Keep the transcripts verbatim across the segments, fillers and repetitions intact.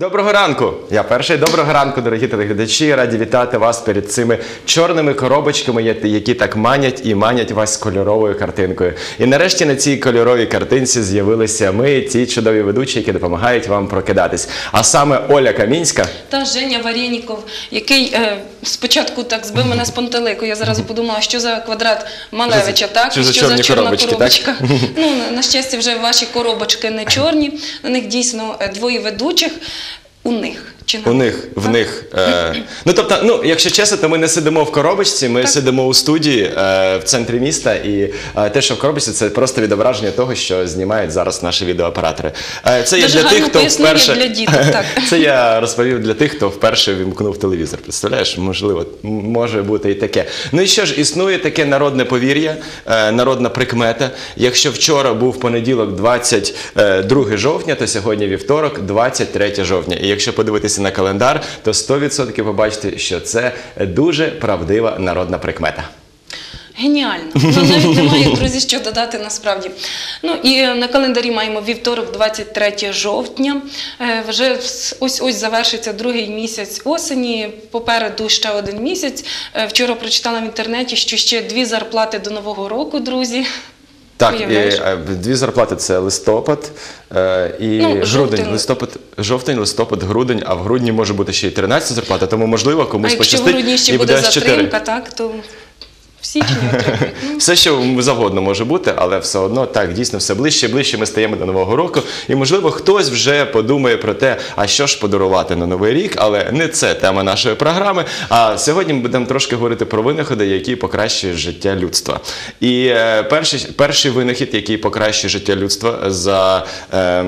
Доброго ранку! Я перший. Доброго ранку, дорогі телеглядачі. Раді вітати вас перед цими чорними коробочками, які так манять і манять вас кольоровою картинкою. І нарешті на цій кольоровій картинці з'явилися ми, ті чудові ведучі, які допомагають вам прокидатись. А саме Оля Камінська та Женя Варєніков, який е, спочатку так збив мене з пантелику. Я зараз подумала, що за квадрат Малевича, так? Що за що чорні за чорна коробочки, коробочка. Ну, на щастя, вже ваші коробочки не чорні. На них дійсно двоє ведучих. У них. Чи У них, в них. Е, ну, тобто, ну, якщо чесно, то ми не сидимо в коробочці, ми так. сидимо у студії е, в центрі міста, і е, те, що в коробочці, це просто відображення того, що знімають зараз наші відеооператори. Е, це є Дуже для тих, хто вперше... для діток, так. Це я розповів для тих, хто вперше вімкнув телевізор. Представляєш? Можливо, може бути і таке. Ну і що ж, існує таке народне повір'я, е, народна прикмета. Якщо вчора був понеділок, двадцять друге жовтня, то сьогодні вівторок, двадцять третє жовтня. І якщо подивитися на календар, то сто відсотків побачите, що це дуже правдива народна прикмета. Геніально. Ну, навіть немає, друзі, що додати насправді. Ну, і на календарі маємо вівторок, двадцять третє жовтня. Е, вже ось-ось завершиться другий місяць осені, попереду ще один місяць. Е, вчора прочитала в інтернеті, що ще дві зарплати до Нового року, друзі. Так, і, дві зарплати – це листопад е, і ну, грудень. Жовтень. Листопад, жовтень, листопад, грудень, а в грудні може бути ще й тринадцята зарплата, тому можливо комусь пощастить. А якщо в грудні ще буде затримка, так, то в січні отримають. Ну. Все, що завгодно може бути, але все одно, так, дійсно, все ближче і ближче ми стаємо до Нового року. І, можливо, хтось вже подумає про те, а що ж подарувати на Новий рік, але не це тема нашої програми. А сьогодні ми будемо трошки говорити про винаходи, які покращують життя людства. І е, перший, перший винахід, який покращує життя людства за... Е,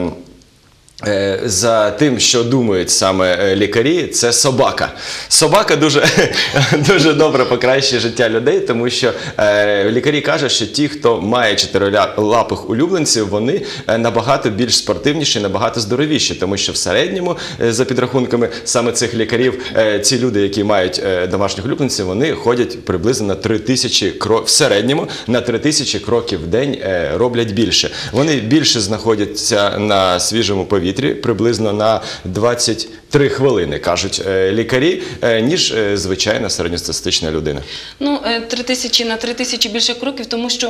За тим, що думають саме лікарі, це собака. Собака дуже, дуже добре покращує життя людей, тому що е, лікарі кажуть, що ті, хто має чотирилапих улюбленців, вони набагато більш спортивніші, набагато здоровіші, тому що в середньому, за підрахунками саме цих лікарів, е, ці люди, які мають е, домашніх улюбленців, вони ходять приблизно на три тисячі кроків, в середньому на три тисячі кроків в день е, роблять більше. Вони більше знаходяться на свіжому повітрі, приблизно на двадцять три хвилини, кажуть лікарі, ніж звичайна середньостатистична людина. Ну, три тисячі на три тисячі більше кроків, тому що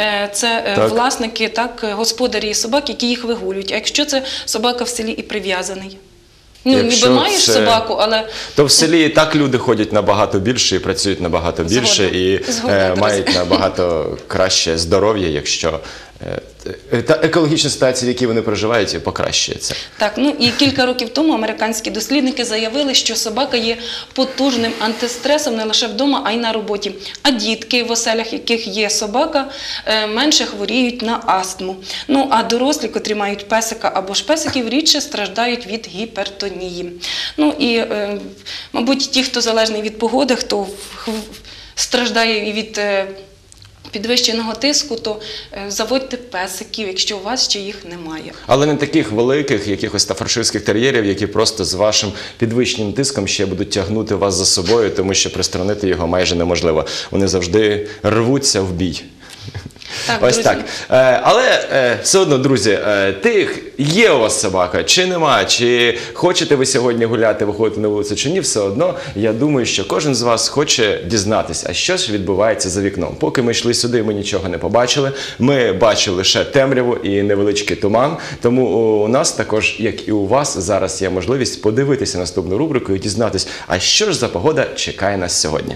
це так. власники, так, господарі собак, які їх вигулюють. А якщо це собака в селі і прив'язаний? Ну, якщо ніби маєш це... собаку, але... То в селі і так люди ходять набагато більше і працюють набагато більше, Згодом. і Згодом, е, мають набагато краще здоров'я, якщо е, та екологічна ситуація, в якій вони проживають, покращується. Так, ну і кілька років тому американські дослідники заявили, що собака є потужним антистресом не лише вдома, а й на роботі. А дітки, в оселях яких є собака, е, менше хворіють на астму. Ну, а дорослі, котрі мають песика або ж песиків, рідше страждають від гіпертонії. Ну і, е, мабуть, ті, хто залежний від погоди, хто страждає і від е, підвищеного тиску, то е, заводьте песиків, якщо у вас ще їх немає. Але не таких великих, якихось тафарширських тер'єрів, які просто з вашим підвищеним тиском ще будуть тягнути вас за собою, тому що пристронити його майже неможливо. Вони завжди рвуться в бій. Так, Ось друзі. так. Е, але е, все одно, друзі, е, тих, є у вас собака, чи нема, чи хочете ви сьогодні гуляти, виходити на вулицю, чи ні, все одно, я думаю, що кожен з вас хоче дізнатися, а що ж відбувається за вікном. Поки ми йшли сюди, ми нічого не побачили, ми бачили лише темряву і невеличкий туман, тому у нас також, як і у вас, зараз є можливість подивитися наступну рубрику і дізнатися, а що ж за погода чекає нас сьогодні.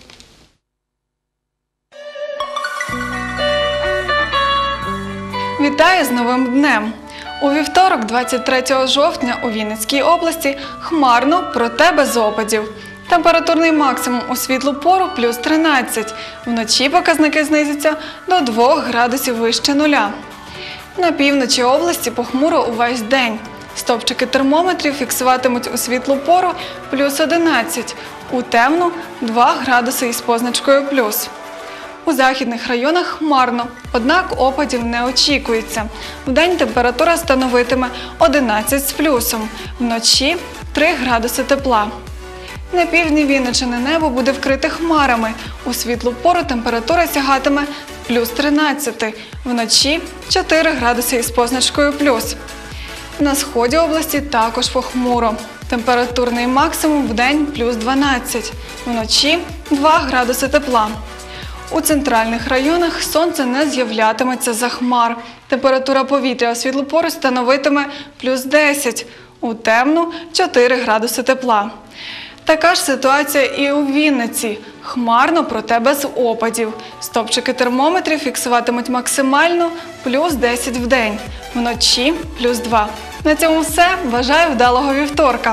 Вітаю з новим днем! У вівторок, двадцять третього жовтня, у Вінницькій області хмарно, проте без опадів. Температурний максимум у світлу пору – плюс тринадцять. Вночі показники знизяться до двох градусів вище нуля. На півночі області похмуро увесь день. Стовпчики термометрів фіксуватимуть у світлу пору – плюс одинадцять, у темну – два градуси із позначкою плюс. У західних районах хмарно, однак опадів не очікується. Вдень температура становитиме одинадцять з плюсом, вночі – три градуси тепла. На півдні Вінниччини небо буде вкрите хмарами. У світлу пору температура сягатиме плюс тринадцять, вночі – чотири градуси із позначкою плюс. На сході області також похмуро. Температурний максимум в день плюс дванадцять, вночі два градуси тепла. У центральних районах сонце не з'являтиметься за хмар. Температура повітря у світлу пору становитиме плюс десять, у темну – чотири градуси тепла. Така ж ситуація і у Вінниці. Хмарно, проте без опадів. Стопчики термометрів фіксуватимуть максимально плюс десять в день, вночі плюс два. На цьому все. Бажаю вдалого вівторка!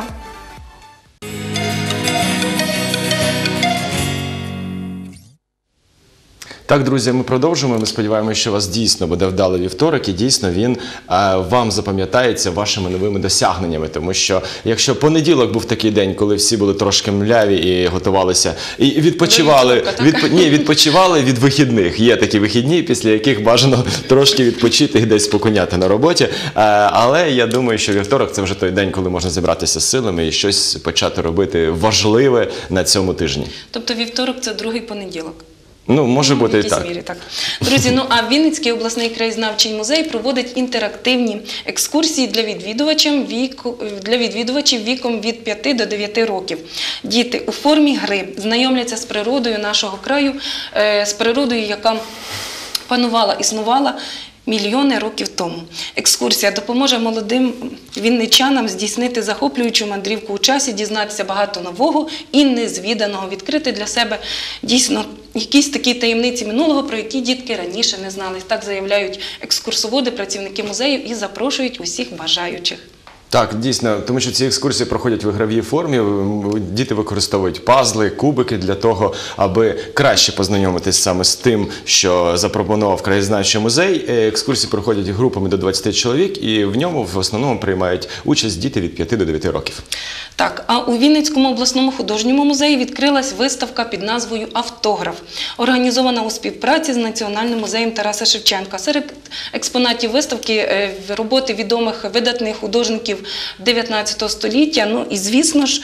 Так, друзі, ми продовжуємо. Ми сподіваємося, що у вас дійсно буде вдалий вівторок і дійсно він е, вам запам'ятається вашими новими досягненнями. Тому що якщо понеділок був такий день, коли всі були трошки мляві і готувалися, і відпочивали, вівторка, відп... Ні, відпочивали від вихідних. Є такі вихідні, після яких бажано трошки відпочити і десь покуняти на роботі. Е, але я думаю, що вівторок – це вже той день, коли можна зібратися з силами і щось почати робити важливе на цьому тижні. Тобто вівторок – це другий понеділок. Ну, може Ну, бути в і якійсь так. мірі, так. Друзі, ну а Вінницький обласний краєзнавчий музей проводить інтерактивні екскурсії для відвідувачів, віку, для відвідувачів віком від п'яти до дев'яти років. Діти у формі гри знайомляться з природою нашого краю, е, з природою, яка панувала, існувала мільйони років тому. Екскурсія допоможе молодим вінничанам здійснити захоплюючу мандрівку у часі, дізнатися багато нового і незвіданого, відкрити для себе дійсно якісь такі таємниці минулого, про які дітки раніше не знали. Так заявляють екскурсоводи, працівники музею і запрошують усіх бажаючих. Так, дійсно, тому що ці екскурсії проходять в ігровій формі, діти використовують пазли, кубики для того, аби краще познайомитись саме з тим, що запропонував краєзнавчий музей. Екскурсії проходять групами до двадцяти чоловік і в ньому в основному приймають участь діти від п'яти до дев'яти років. Так, а у Вінницькому обласному художньому музеї відкрилась виставка під назвою «Автограф», організована у співпраці з Національним музеєм Тараса Шевченка. Серед експонатів виставки роботи відомих видатних художників дев'ятнадцятого століття, ну і, звісно ж,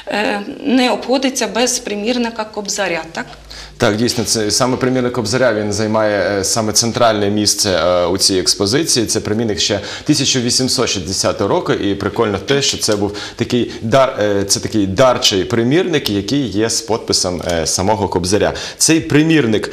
не обходиться без примірника Кобзаря, так? Так, дійсно, це саме примірник Кобзаря, він займає саме центральне місце у цій експозиції. Це примірник ще тисяча вісімсот шістдесятого року, і прикольно те, що це був такий дар, це такий дарчий примірник, який є з підписом самого Кобзаря. Цей примірник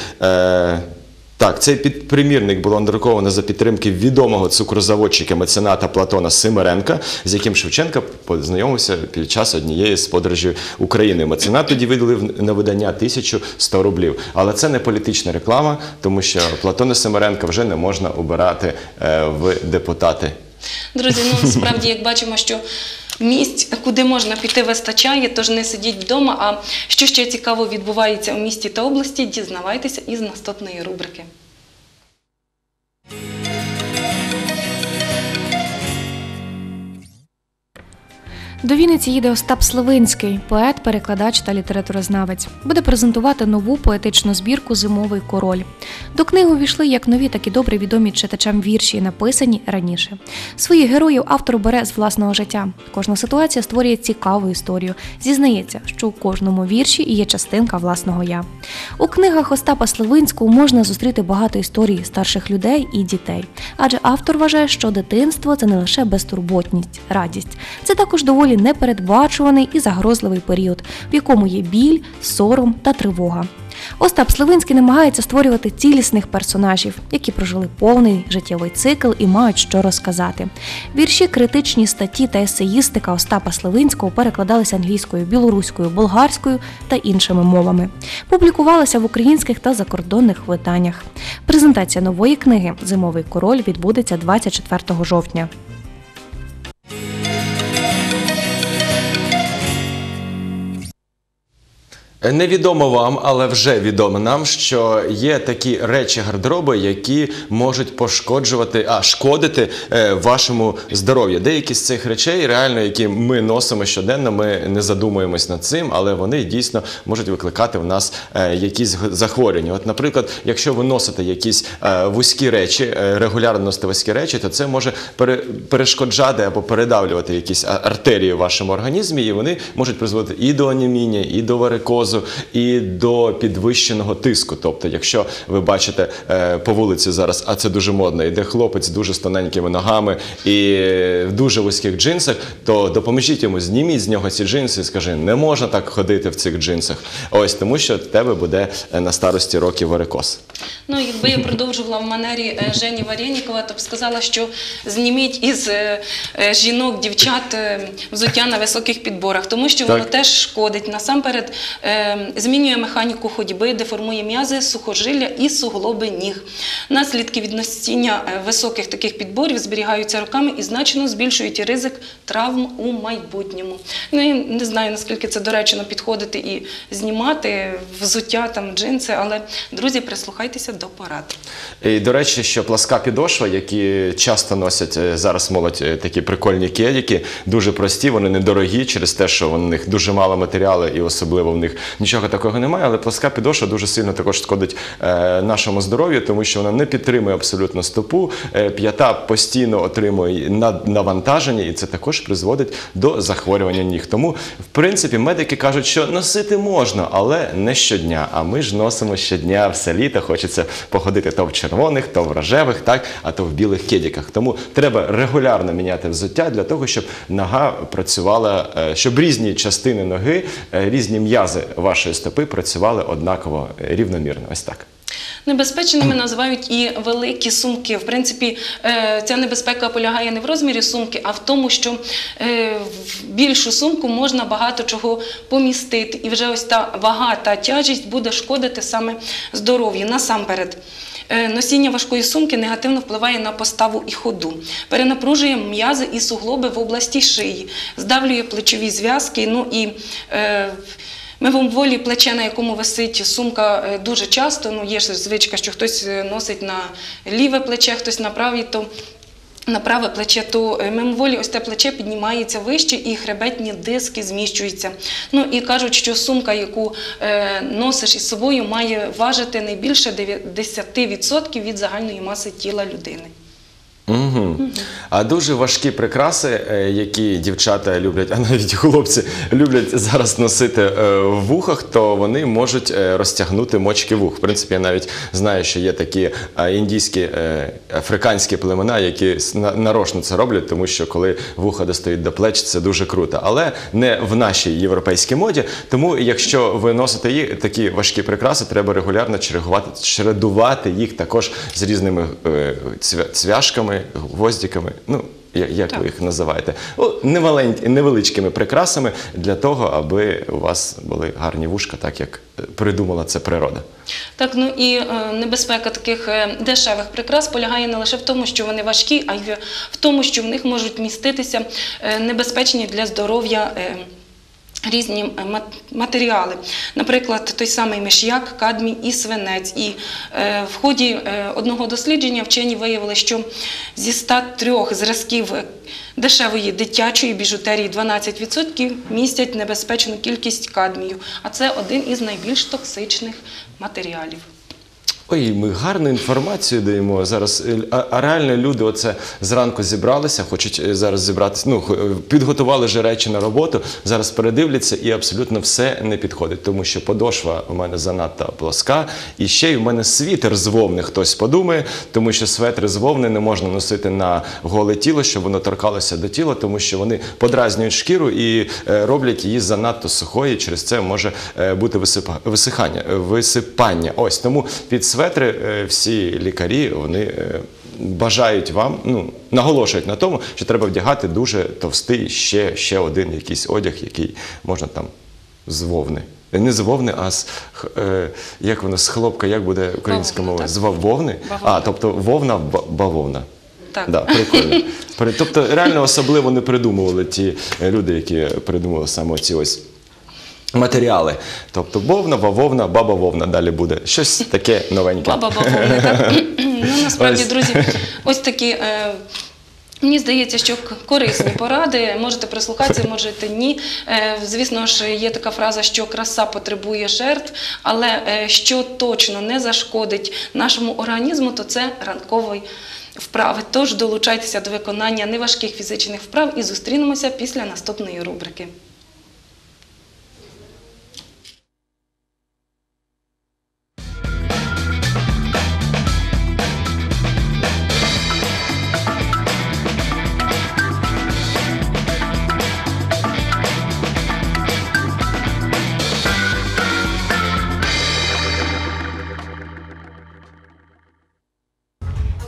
Так, цей примірник було надруковано за підтримки відомого цукрозаводчика мецената Платона Симиренка, з яким Шевченко познайомився під час однієї з подорожей України. Меценат тоді виділив на видання тисячу сто рублів. Але це не політична реклама, тому що Платона Симиренка вже не можна обирати в депутати. Друзі, ну справді, як бачимо, що місць, куди можна піти, вистачає, тож не сидіть вдома. А що ще цікаво відбувається у місті та області, дізнавайтеся із наступної рубрики. До Вінниці їде Остап Сливинський, поет, перекладач та літературознавець. Буде презентувати нову поетичну збірку «Зимовий король». До книги увійшли як нові, так і добре відомі читачам вірші, написані раніше. Своїх героїв автор бере з власного життя. Кожна ситуація створює цікаву історію. Зізнається, що у кожному вірші є частинка власного «я». У книгах Остапа Сливинського можна зустріти багато історій старших людей і дітей. Адже автор вважає, що дитинство – це не лише безтурботність, радість. Це також доволі непередбачуваний і загрозливий період, в якому є біль, сором та тривога. Остап Сливинський намагається створювати цілісних персонажів, які прожили повний життєвий цикл і мають що розказати. Вірші, критичні статті та есеїстика Остапа Сливинського перекладалися англійською, білоруською, болгарською та іншими мовами. Публікувалися в українських та закордонних виданнях. Презентація нової книги «Зимовий король» відбудеться двадцять четвертого жовтня. Невідомо вам, але вже відомо нам, що є такі речі гардеробу, які можуть пошкоджувати, а шкодити е, вашому здоров'ю. Деякі з цих речей, реально, які ми носимо щоденно, ми не задумуємось над цим, але вони дійсно можуть викликати в нас е, якісь захворювання. От, наприклад, якщо ви носите якісь е, вузькі речі, е, регулярно носите вузькі речі, то це може пере, перешкоджати або передавлювати якісь артерії в вашому організмі, і вони можуть призводити і до анемії, і до варикозу, остеопорозу і до підвищеного тиску. Тобто, якщо ви бачите е, по вулиці зараз, а це дуже модно, йде хлопець дуже з тоненькими ногами і в дуже вузьких джинсах, то допоможіть йому, зніміть з нього ці джинси і скажи, не можна так ходити в цих джинсах. Ось, тому що в тебе буде на старості років варикоз. Ну, якби я продовжувала в манері е, Жені Варєнікова, то б сказала, що зніміть із е, е, жінок, дівчат е, взуття на високих підборах, тому що воно Так. теж шкодить. Насамперед е, змінює механіку ходьби, деформує м'язи, сухожилля і суглоби ніг. Наслідки від носіння е, високих таких підборів зберігаються роками і значно збільшують ризик травм у майбутньому. Ну, я не знаю, наскільки це доречно підходити і знімати взуття, там, джинси, але, друзі, прислухайтеся до порад. І, до речі, що пласка підошва, які часто носять е, зараз молодь, е, такі прикольні кедики, дуже прості, вони недорогі через те, що в них дуже мало матеріалу і особливо в них нічого такого немає, але пласка підошва дуже сильно також шкодить е, нашому здоров'ю, тому що вона не підтримує абсолютно стопу, е, п'ята постійно отримує над- навантаження і це також призводить до захворювання ніг. Тому, в принципі, медики кажуть, що носити можна, але не щодня, а ми ж носимо щодня все літо, хочеться походити то в червоних, то в рожевих, так, а то в білих кедиках. Тому треба регулярно міняти взуття для того, щоб нога працювала, е, щоб різні частини ноги, е, різні м'язи вашої стопи працювали однаково е, рівномірно. Ось так. Небезпечними називають і великі сумки. В принципі, е, ця небезпека полягає не в розмірі сумки, а в тому, що е, в більшу сумку можна багато чого помістити. І вже ось та вага, та тяжість буде шкодити саме здоров'ю. Насамперед, е, носіння важкої сумки негативно впливає на поставу і ходу, перенапружує м'язи і суглоби в області шиї, здавлює плечові зв'язки, ну і е, мимоволі плече, на якому висить сумка, е, дуже часто, ну є ж звичка, що хтось е, носить на ліве плече, хтось на праве, то на праве плече, то е, мимоволі ось те плече піднімається вище і хребетні диски зміщуються. Ну і кажуть, що сумка, яку е, носиш із собою, має важити не більше десять відсотків від загальної маси тіла людини. Угу. А дуже важкі прикраси, е, які дівчата люблять, а навіть хлопці люблять зараз носити е, в вухах, то вони можуть е, розтягнути мочки вух. В принципі, я навіть знаю, що є такі е, індійські, е, африканські племена, які с- на- нарочно це роблять, тому що коли вуха достають до плеч, це дуже круто. Але не в нашій європейській моді, тому якщо ви носите їх, такі важкі прикраси, треба регулярно чергувати, чередувати їх також з різними е, цвя- цвяшками, гвоздиками, ну, я- як ви їх називаєте, О, невелень- невеличкими прикрасами для того, аби у вас були гарні вушка, так як е, придумала це природа. Так, ну і е, небезпека таких е, дешевих прикрас полягає не лише в тому, що вони важкі, а й в тому, що в них можуть міститися е, небезпечні для здоров'я е, різні е, мат- матеріали. Наприклад, той самий миш'як, кадмій і свинець. І е, в ході е, одного дослідження вчені виявили, що зі ста трьох зразків е, дешевої дитячої біжутерії дванадцять відсотків містять небезпечну кількість кадмію, а це один із найбільш токсичних матеріалів. Ой, ми гарну інформацію даємо зараз. Е, А, а реально люди оце зранку зібралися, хочуть е, зараз зібратися, ну, хо- е, підготували вже речі на роботу, зараз передивляться і абсолютно все не підходить, тому що подошва у мене занадто плоска, і ще й у мене світер з вовни, хтось подумає, тому що светри з вовни не можна носити на голе тіло, щоб воно торкалося до тіла, тому що вони подразнюють шкіру і е, роблять її занадто сухою, і через це може е, бути висипа- висихання, е, висипання. Ось, тому під светри е, всі лікарі, вони е, бажають вам, ну, наголошують на тому, що треба вдягати дуже товстий ще, ще один якийсь одяг, який можна там з вовни. Не з вовни, а з, х- е, як воно, з хлопка, як буде українська Бавовна, мова? так. З вовни? Бавовна. А, тобто вовна, ба- бавовна. Так. Да, прикольно. При- Тобто реально особливо не придумували ті е, люди, які придумували саме ці ось матеріали. Тобто вовна, бавовна, баба вовна далі буде. Щось таке новеньке. Баба бавовна, так? Ну, насправді, Ось. друзі, ось такі, е, мені здається, що к- корисні поради. Можете прислухатися, можете ні. Е, звісно ж, є така фраза, що краса потребує жертв, але е, що точно не зашкодить нашому організму, то це ранковий вправи. Тож долучайтеся до виконання неважких фізичних вправ і зустрінемося після наступної рубрики.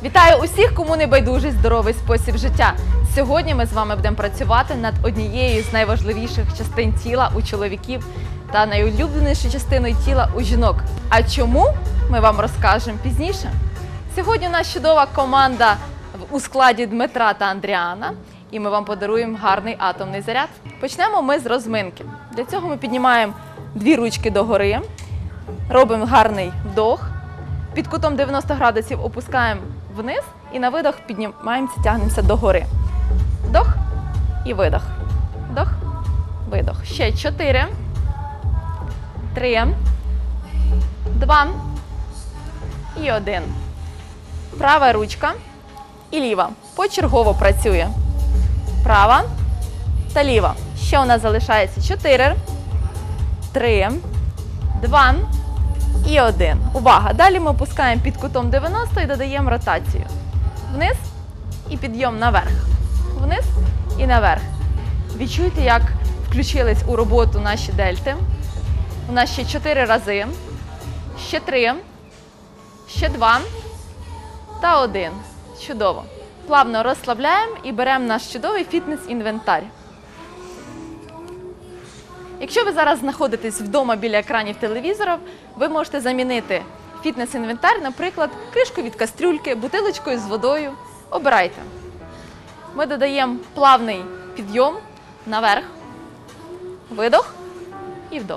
Вітаю усіх, кому не байдужий здоровий спосіб життя. Сьогодні ми з вами будемо працювати над однією з найважливіших частин тіла у чоловіків та найулюбленішою частиною тіла у жінок. А чому, ми вам розкажемо пізніше. Сьогодні у нас чудова команда у складі Дмитра та Андріана, і ми вам подаруємо гарний атомний заряд. Почнемо ми з розминки. Для цього ми піднімаємо дві ручки догори, робимо гарний вдох, під кутом дев'яносто градусів опускаємо вниз і на видох піднімаємося, тягнемося догори. Вдох і видох. Вдох, видох. Ще чотири, три, два і один. Права ручка і ліва. Почергово працює. Права та ліва. Ще у нас залишається чотири, три, два і один. Увага! Далі ми опускаємо під кутом дев'яносто і додаємо ротацію. Вниз і підйом наверх. Вниз і наверх. Відчуйте, як включились у роботу наші дельти. У нас ще чотири рази. Ще три, ще два та один. Чудово. Плавно розслабляємо і беремо наш чудовий фітнес-інвентар. Якщо ви зараз знаходитесь вдома біля екранів телевізора, ви можете замінити фітнес-інвентар, наприклад, кришку від кастрюльки, бутилочкою з водою. Обирайте. Ми додаємо плавний підйом наверх, видох і вдох.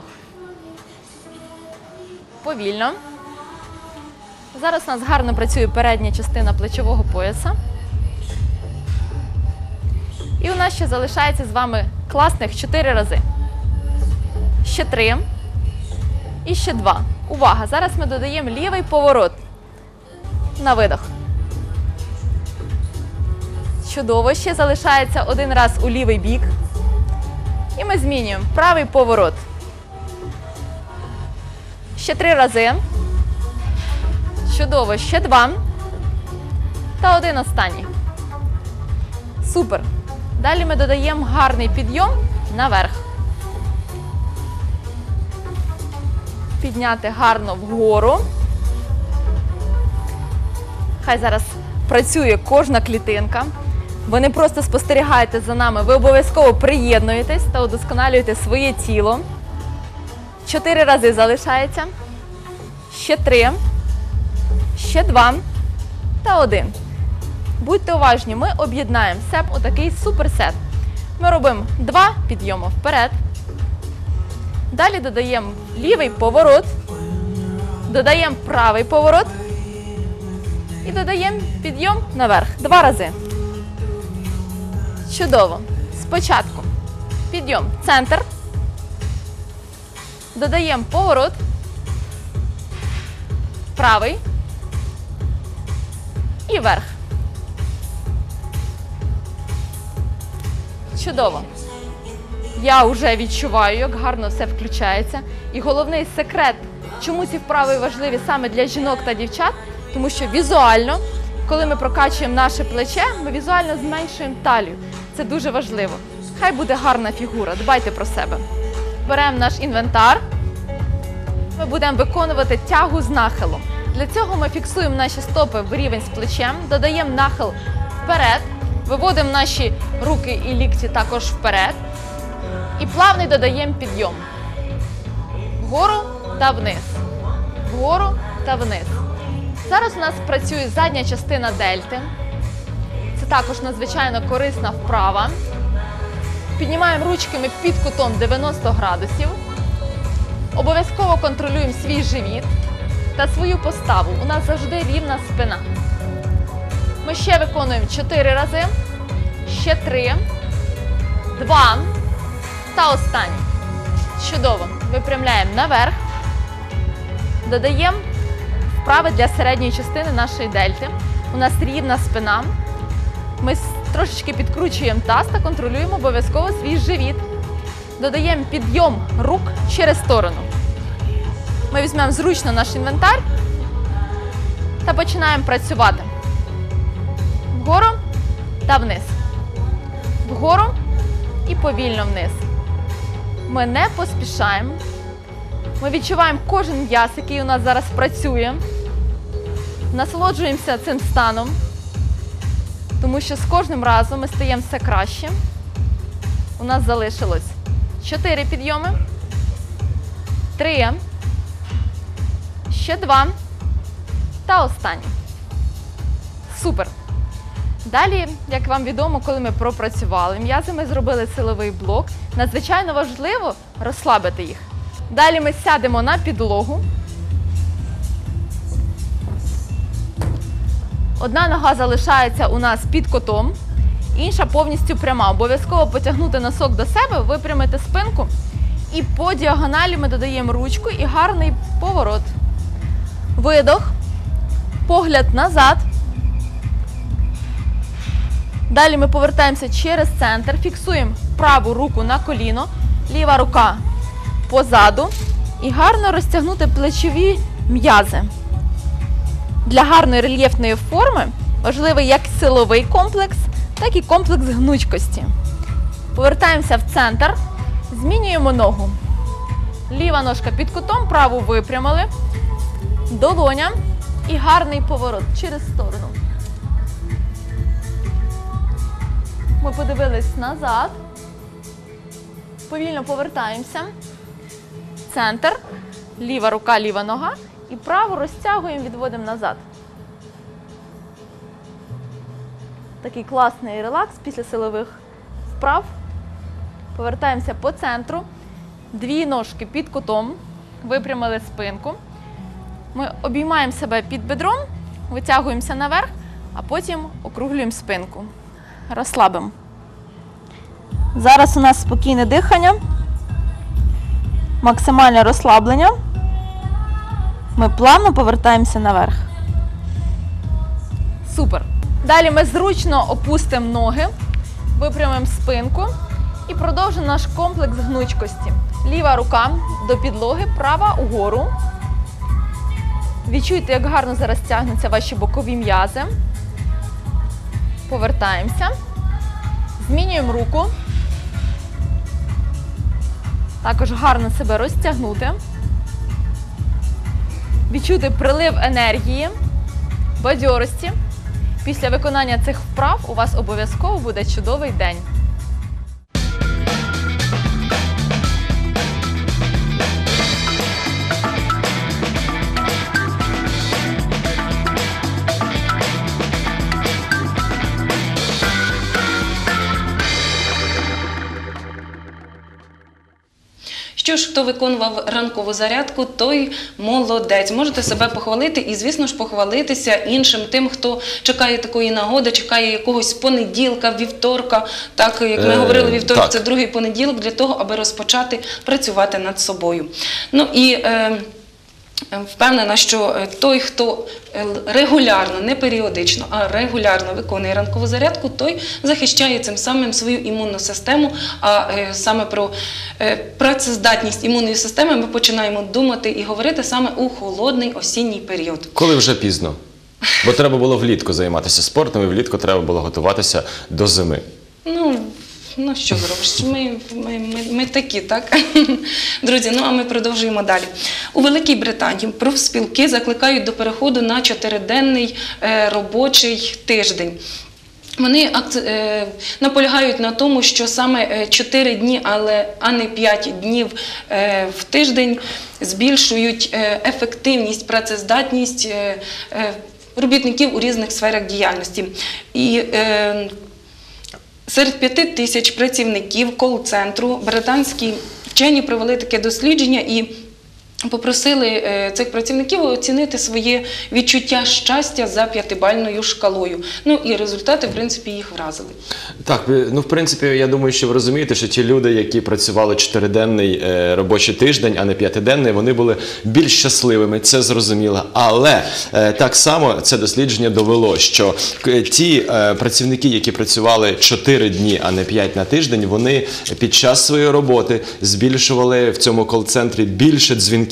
Повільно. Зараз у нас гарно працює передня частина плечового пояса. І у нас ще залишається з вами класних чотири рази. Ще три. І ще два. Увага! Зараз ми додаємо лівий поворот. На видох. Чудово. Ще залишається один раз у лівий бік. І ми змінюємо правий поворот. Ще три рази. Чудово. Ще два. Та один останній. Супер. Далі ми додаємо гарний підйом наверх. Підняти гарно вгору. Хай зараз працює кожна клітинка. Ви не просто спостерігаєте за нами, ви обов'язково приєднуєтесь та удосконалюєте своє тіло. Чотири рази залишається. Ще три. Ще два. Та один. Будьте уважні, ми об'єднаємо все у такий суперсет. Ми робимо два підйоми вперед. Далі додаємо лівий поворот, додаємо правий поворот і додаємо підйом наверх. Два рази. Чудово. Спочатку підйом в центр, додаємо поворот, правий і вверх. Чудово. Я вже відчуваю, як гарно все включається. І головний секрет, чому ці вправи важливі саме для жінок та дівчат, тому що візуально, коли ми прокачуємо наше плече, ми візуально зменшуємо талію. Це дуже важливо. Хай буде гарна фігура, дбайте про себе. Беремо наш інвентар. Ми будемо виконувати тягу з нахилом. Для цього ми фіксуємо наші стопи в рівень з плечем, додаємо нахил вперед, виводимо наші руки і лікті також вперед. І плавний додаємо підйом. Вгору та вниз. Вгору та вниз. Зараз у нас працює задня частина дельти. Це також надзвичайно корисна вправа. Піднімаємо ручками під кутом дев'яносто градусів. Обов'язково контролюємо свій живіт та свою поставу. У нас завжди рівна спина. Ми ще виконуємо чотири рази. Ще три. Два. Та останній. Чудово. Випрямляємо наверх. Додаємо вправи для середньої частини нашої дельти. У нас рівна спина. Ми трошечки підкручуємо таз та контролюємо обов'язково свій живіт. Додаємо підйом рук через сторону. Ми візьмемо зручно наш інвентар та починаємо працювати. Вгору та вниз. Вгору і повільно вниз. Ми не поспішаємо. Ми відчуваємо кожен м'яз, який у нас зараз працює. Насолоджуємося цим станом, тому що з кожним разом ми стаємо все краще. У нас залишилось чотири підйоми, три, ще два та останній. Супер! Далі, як вам відомо, коли ми пропрацювали м'язи, ми зробили силовий блок. Надзвичайно важливо розслабити їх. Далі ми сядемо на підлогу. Одна нога залишається у нас під кутом, інша повністю пряма. Обов'язково потягнути носок до себе, випрямити спинку. І по діагоналі ми додаємо ручку і гарний поворот. Видох, погляд назад. Далі ми повертаємося через центр, фіксуємо праву руку на коліно, ліва рука позаду і гарно розтягнути плечові м'язи. Для гарної рельєфної форми важливий як силовий комплекс, так і комплекс гнучкості. Повертаємося в центр, змінюємо ногу. Ліва ножка під кутом, праву випрямили, долоня і гарний поворот через сторону. Ми подивились назад, повільно повертаємося, центр, ліва рука, ліва нога і праву розтягуємо, відводимо назад. Такий класний релакс після силових вправ. Повертаємося по центру, дві ножки під кутом, випрямили спинку. Ми обіймаємо себе під бедром, витягуємося наверх, а потім округлюємо спинку. Розслабимо. Зараз у нас спокійне дихання, максимальне розслаблення. Ми плавно повертаємося наверх. Супер. Далі ми зручно опустимо ноги, випрямимо спинку і продовжимо наш комплекс гнучкості. Ліва рука до підлоги, права угору. Відчуйте, як гарно зараз тягнуться ваші бокові м'язи. Повертаємося. Змінюємо руку. Також гарно себе розтягнути. Відчути прилив енергії, бадьорості. Після виконання цих вправ у вас обов'язково буде чудовий день. Що ж, хто виконував ранкову зарядку, той молодець. Можете себе похвалити і, звісно ж, похвалитися іншим тим, хто чекає такої нагоди, чекає якогось понеділка, вівторка. Так, як ми Е, говорили, вівторок так. – це другий понеділок для того, аби розпочати працювати над собою. Ну і е, впевнена, що той, хто регулярно, не періодично, а регулярно виконує ранкову зарядку, той захищає цим самим свою імунну систему. А е, саме про е, працездатність імунної системи ми починаємо думати і говорити саме у холодний осінній період. Коли вже пізно. Бо треба було влітку займатися спортом, і влітку треба було готуватися до зими. Ну, ну що зробиш? Ми, ми, ми, ми такі, так? Друзі, ну а ми продовжуємо далі. У Великій Британії профспілки закликають до переходу на чотириденний е, робочий тиждень. Вони е, наполягають на тому, що саме чотири дні, але, а не п'ять днів е, в тиждень збільшують е, ефективність, працездатність е, е, робітників у різних сферах діяльності. І е, серед п'яти тисяч працівників кол-центру британські вчені провели таке дослідження і попросили е, цих працівників оцінити своє відчуття щастя за п'ятибальною шкалою. Ну і результати, в принципі, їх вразили. Так, ну в принципі, я думаю, що ви розумієте, що ті люди, які працювали чотириденний е, робочий тиждень, а не п'ятиденний, вони були більш щасливими, це зрозуміло. Але е, так само це дослідження довело, що е, ті е, працівники, які працювали чотири дні, а не п'ять на тиждень, вони під час своєї роботи збільшували в цьому кол-центрі більше дзвінків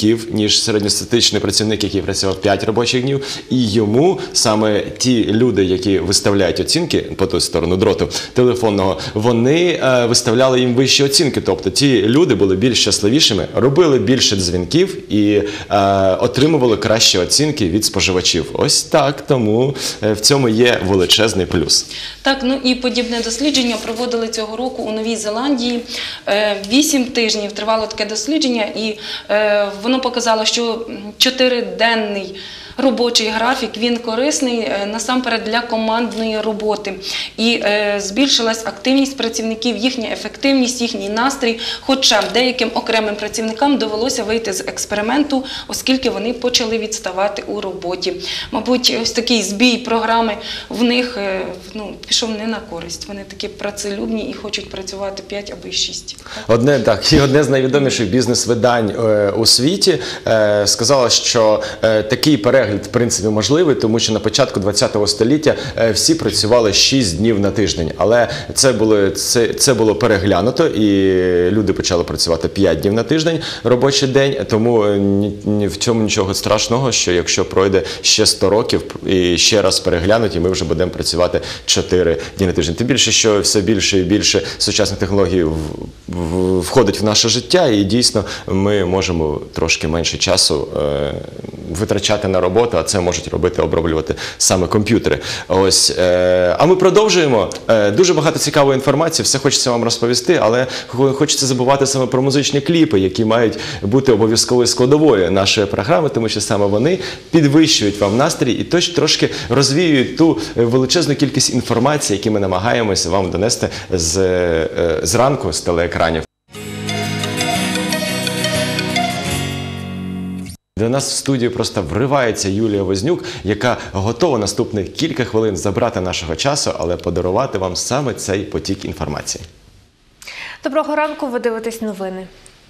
дзвінків, ніж середньостатистичний працівник, який працював п'ять робочих днів. І йому саме ті люди, які виставляють оцінки по ту сторону дроту телефонного, вони е, виставляли їм вищі оцінки. Тобто ті люди були більш щасливішими, робили більше дзвінків і е, отримували кращі оцінки від споживачів. Ось так, тому е, в цьому є величезний плюс. Так, ну і подібне дослідження проводили цього року у Новій Зеландії. Е, Вісім тижнів тривало таке дослідження, і е, воно показало, що чотириденний робочий графік, він корисний е, насамперед для командної роботи. І е, збільшилась активність працівників, їхня ефективність, їхній настрій, хоча деяким окремим працівникам довелося вийти з експерименту, оскільки вони почали відставати у роботі. Мабуть, ось такий збій програми в них е, ну, пішов не на користь. Вони такі працелюбні і хочуть працювати п'ять або й шість. Одне, так, і одне з найвідоміших бізнес-видань е, у світі е, сказало, що е, такий перегляд в принципі можливий, тому що на початку ХХ століття е, всі працювали шість днів на тиждень, але це було, це, це було переглянуто і люди почали працювати п'ять днів на тиждень робочий день, тому ні, ні, в цьому нічого страшного, що якщо пройде ще сто років і ще раз переглянуть, і ми вже будемо працювати чотири дні на тиждень. Тим більше, що все більше і більше сучасних технологій в, в, входить в наше життя, і дійсно ми можемо трошки менше часу е, витрачати на роботу, а це можуть робити, оброблювати саме комп'ютери. Ось, е, а ми продовжуємо. Е, дуже багато цікавої інформації, все хочеться вам розповісти, але хочеться забувати саме про музичні кліпи, які мають бути обов'язковою складовою нашої програми, тому що саме вони підвищують вам настрій і точ, трошки розвіюють ту величезну кількість інформації, які ми намагаємося вам донести з, е, зранку з телеекранів. До нас в студію просто вривається Юлія Вознюк, яка готова наступні кілька хвилин забрати нашого часу, але подарувати вам саме цей потік інформації. Доброго ранку, ви дивитесь новини.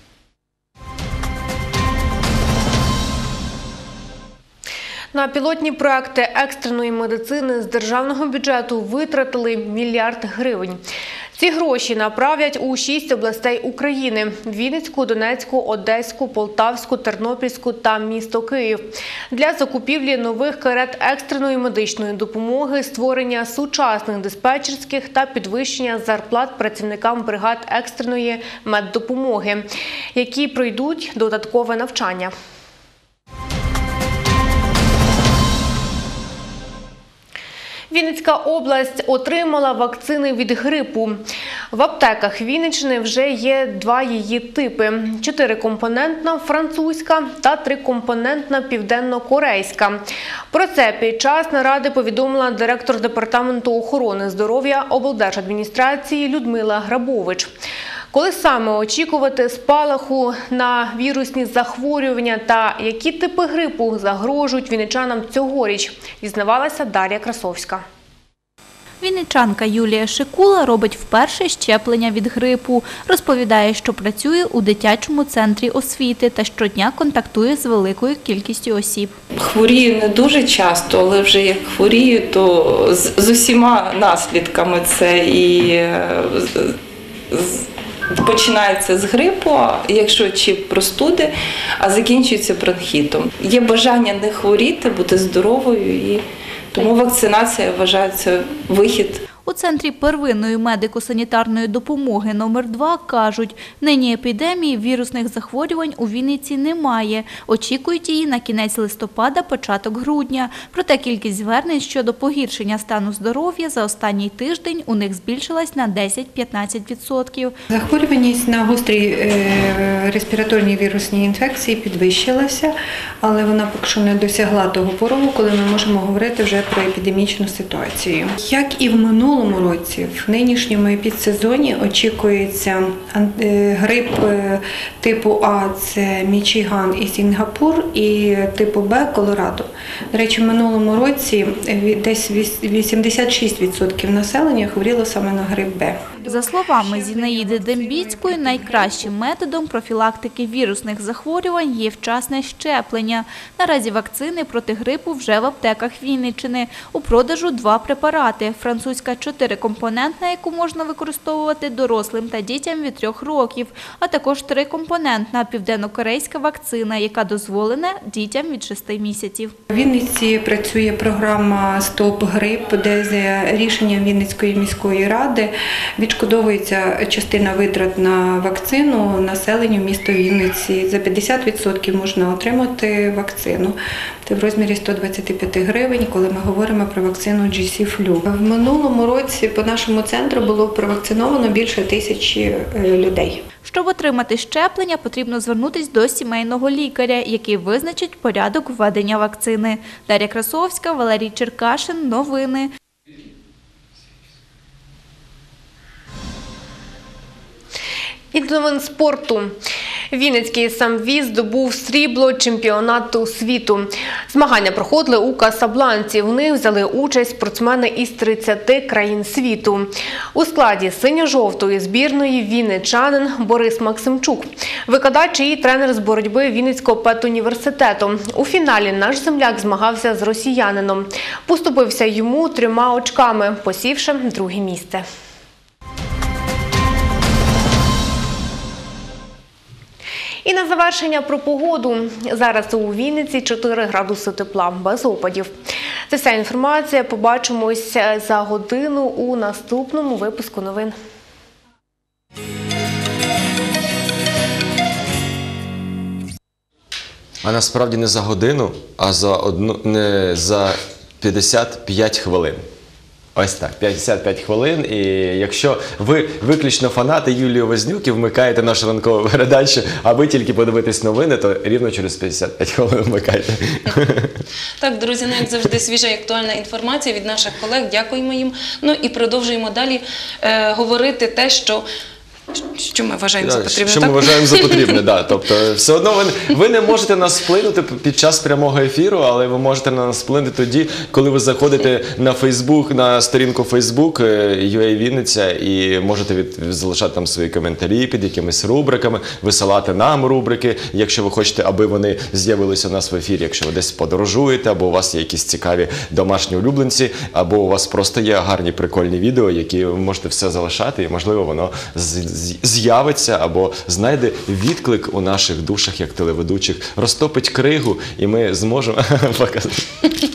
На пілотні проекти екстреної медицини з державного бюджету витратили мільярд гривень. Ці гроші направлять у шість областей України – Вінницьку, Донецьку, Одеську, Полтавську, Тернопільську та місто Київ. Для закупівлі нових карет екстреної медичної допомоги, створення сучасних диспетчерських та підвищення зарплат працівникам бригад екстреної меддопомоги, які пройдуть додаткове навчання. Вінницька область отримала вакцини від грипу. В аптеках Вінниччини вже є два її типи – чотирикомпонентна французька та трикомпонентна південно-корейська. Про це під час наради повідомила директор Департаменту охорони здоров'я облдержадміністрації Людмила Грабович. Коли саме очікувати спалаху на вірусні захворювання та які типи грипу загрожують вінничанам цьогоріч, дізнавалася Дар'я Красовська. Вінничанка Юлія Шикула робить вперше щеплення від грипу. Розповідає, що працює у дитячому центрі освіти та щодня контактує з великою кількістю осіб. Хворію не дуже часто, але вже як хворію, то з, з усіма наслідками це і з, починається з грипу, якщо чи простуди, а закінчується бронхітом. Є бажання не хворіти, бути здоровою, і тому вакцинація, я вважаю, це вихід. У Центрі первинної медико-санітарної допомоги номер два кажуть, нині епідемії вірусних захворювань у Вінниці немає. Очікують її на кінець листопада, початок грудня. Проте кількість звернень щодо погіршення стану здоров'я за останній тиждень у них збільшилась на десять-п'ятнадцять відсотків. Захворюваність на гострі респіраторні вірусні інфекції підвищилася, але вона поки що не досягла того порогу, коли ми можемо говорити вже про епідемічну ситуацію. Як і в минулому В минулому році, в нинішньому підсезоні очікується грип типу А – це Мічиган і Сінгапур, і типу Б – Колорадо. До речі, в минулому році десь вісімдесят шість відсотків населення хворіло саме на грип Б. За словами Зінаїди Дембіцької, найкращим методом профілактики вірусних захворювань є вчасне щеплення. Наразі вакцини проти грипу вже в аптеках Вінниччини. У продажу два препарати. Французька чотирикомпонентна, яку можна використовувати дорослим та дітям від трьох років, а також трикомпонентна південнокорейська вакцина, яка дозволена дітям від шести місяців. В Вінниці працює програма «Стоп грип», де за рішенням Вінницької міської ради відшкодовується частина витрат на вакцину населенню міста Вінниці. За п'ятдесят відсотків можна отримати вакцину. Це в розмірі сто двадцять п'ять гривень, коли ми говоримо про вакцину джі сі флю. В минулому році по нашому центру було провакциновано більше тисячі людей. Щоб отримати щеплення, потрібно звернутися до сімейного лікаря, який визначить порядок введення вакцини. Дар'я Красовська, Валерій Черкашин. Новини. І до новин спорту. Вінницький самвіз здобув срібло чемпіонату світу. Змагання проходили у Касабланці. В них взяли участь спортсмени із тридцяти країн світу. У складі синьо-жовтої збірної вінничанин Борис Максимчук, викладач і тренер з боротьби Вінницького педуніверситету. У фіналі наш земляк змагався з росіянином. Поступився йому трьома очками, посівши друге місце. І на завершення про погоду. Зараз у Вінниці чотири градуси тепла, без опадів. Це вся інформація. Побачимось за годину у наступному випуску новин. А насправді не за годину, а за одну, не за п'ятдесят п'ять хвилин. Ось так, п'ятдесят п'ять хвилин, і якщо ви виключно фанати Юлії Вознюк і вмикаєте нашу ранкову передачу, аби тільки подивитись новини, то рівно через п'ятдесят п'ять хвилин вмикайте. Так, друзі, ну, як завжди, свіжа і актуальна інформація від наших колег, дякуємо їм. Ну і продовжуємо далі е, говорити те, що Що ми вважаємо за потрібне, Що так? ми вважаємо за потрібне, да. Тобто, все одно ви, ви не можете нас вплинути під час прямого ефіру, але ви можете на нас вплинути тоді, коли ви заходите на Facebook, на сторінку Facebook ю ей Вінниця і можете від, залишати там свої коментарі під якимись рубриками, висилати нам рубрики, якщо ви хочете, аби вони з'явилися у нас в ефірі, якщо ви десь подорожуєте, або у вас є якісь цікаві домашні улюбленці, або у вас просто є гарні прикольні відео, які ви можете все залишати, і можливо воно з з'явиться або знайде відклик у наших душах, як телеведучих, розтопить кригу, і ми зможемо показати.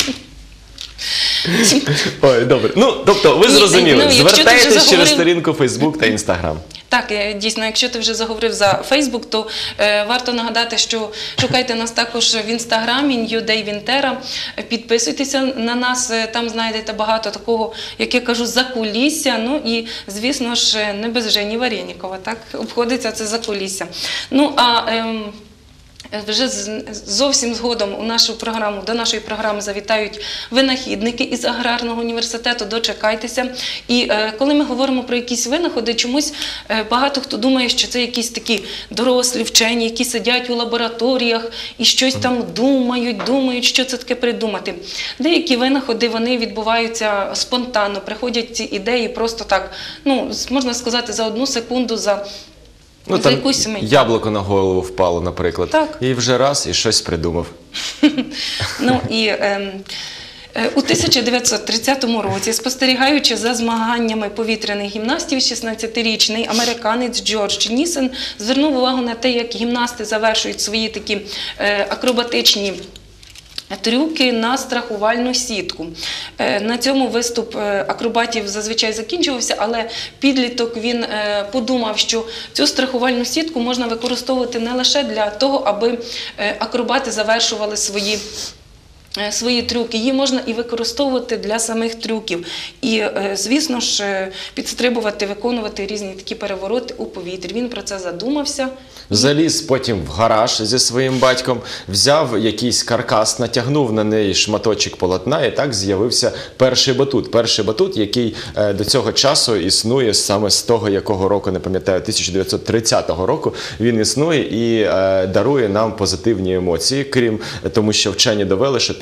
Ой, добре. Ну, тобто, ви зрозуміли, ну, звертайтесь заговорив... через сторінку Facebook та Instagram. Так, дійсно, якщо ти вже заговорив за Facebook, то е, варто нагадати, що шукайте нас також в Інстаграмі, Нью-Дей Вінтера, підписуйтеся на нас, там знайдете багато такого, як я кажу, закулісся, ну і, звісно ж, не без Жені Варєнікова, так, обходиться це закулісся. Ну, а... Е, Вже зовсім згодом у нашу програму, до нашої програми завітають винахідники із аграрного університету, дочекайтеся. І е, коли ми говоримо про якісь винаходи, чомусь е, багато хто думає, що це якісь такі дорослі вчені, які сидять у лабораторіях і щось там думають, думають, що це таке придумати. Деякі винаходи, вони відбуваються спонтанно, приходять ці ідеї просто так, ну, можна сказати, за одну секунду, за Ну, там яблуко на голову впало, наприклад. Так. І вже раз, і щось придумав. Ну, і е, е, у тисяча дев'ятсот тридцятому році, спостерігаючи за змаганнями повітряних гімнастів, шістнадцятирічний американець Джордж Нісен звернув увагу на те, як гімнасти завершують свої такі е, акробатичні трюки на страхувальну сітку. На цьому виступ акробатів зазвичай закінчувався, але підліток, він подумав, що цю страхувальну сітку можна використовувати не лише для того, аби акробати завершували свої свої трюки. Її можна і використовувати для самих трюків. І, звісно ж, підстрибувати, виконувати різні такі перевороти у повітрі. Він про це задумався. Заліз потім в гараж зі своїм батьком, взяв якийсь каркас, натягнув на неї шматочок полотна, і так з'явився перший батут. Перший батут, який до цього часу існує саме з того, якого року, не пам'ятаю, тисяча дев'ятсот тридцятого року, він існує і дарує нам позитивні емоції, крім тому, що вчені довели, що під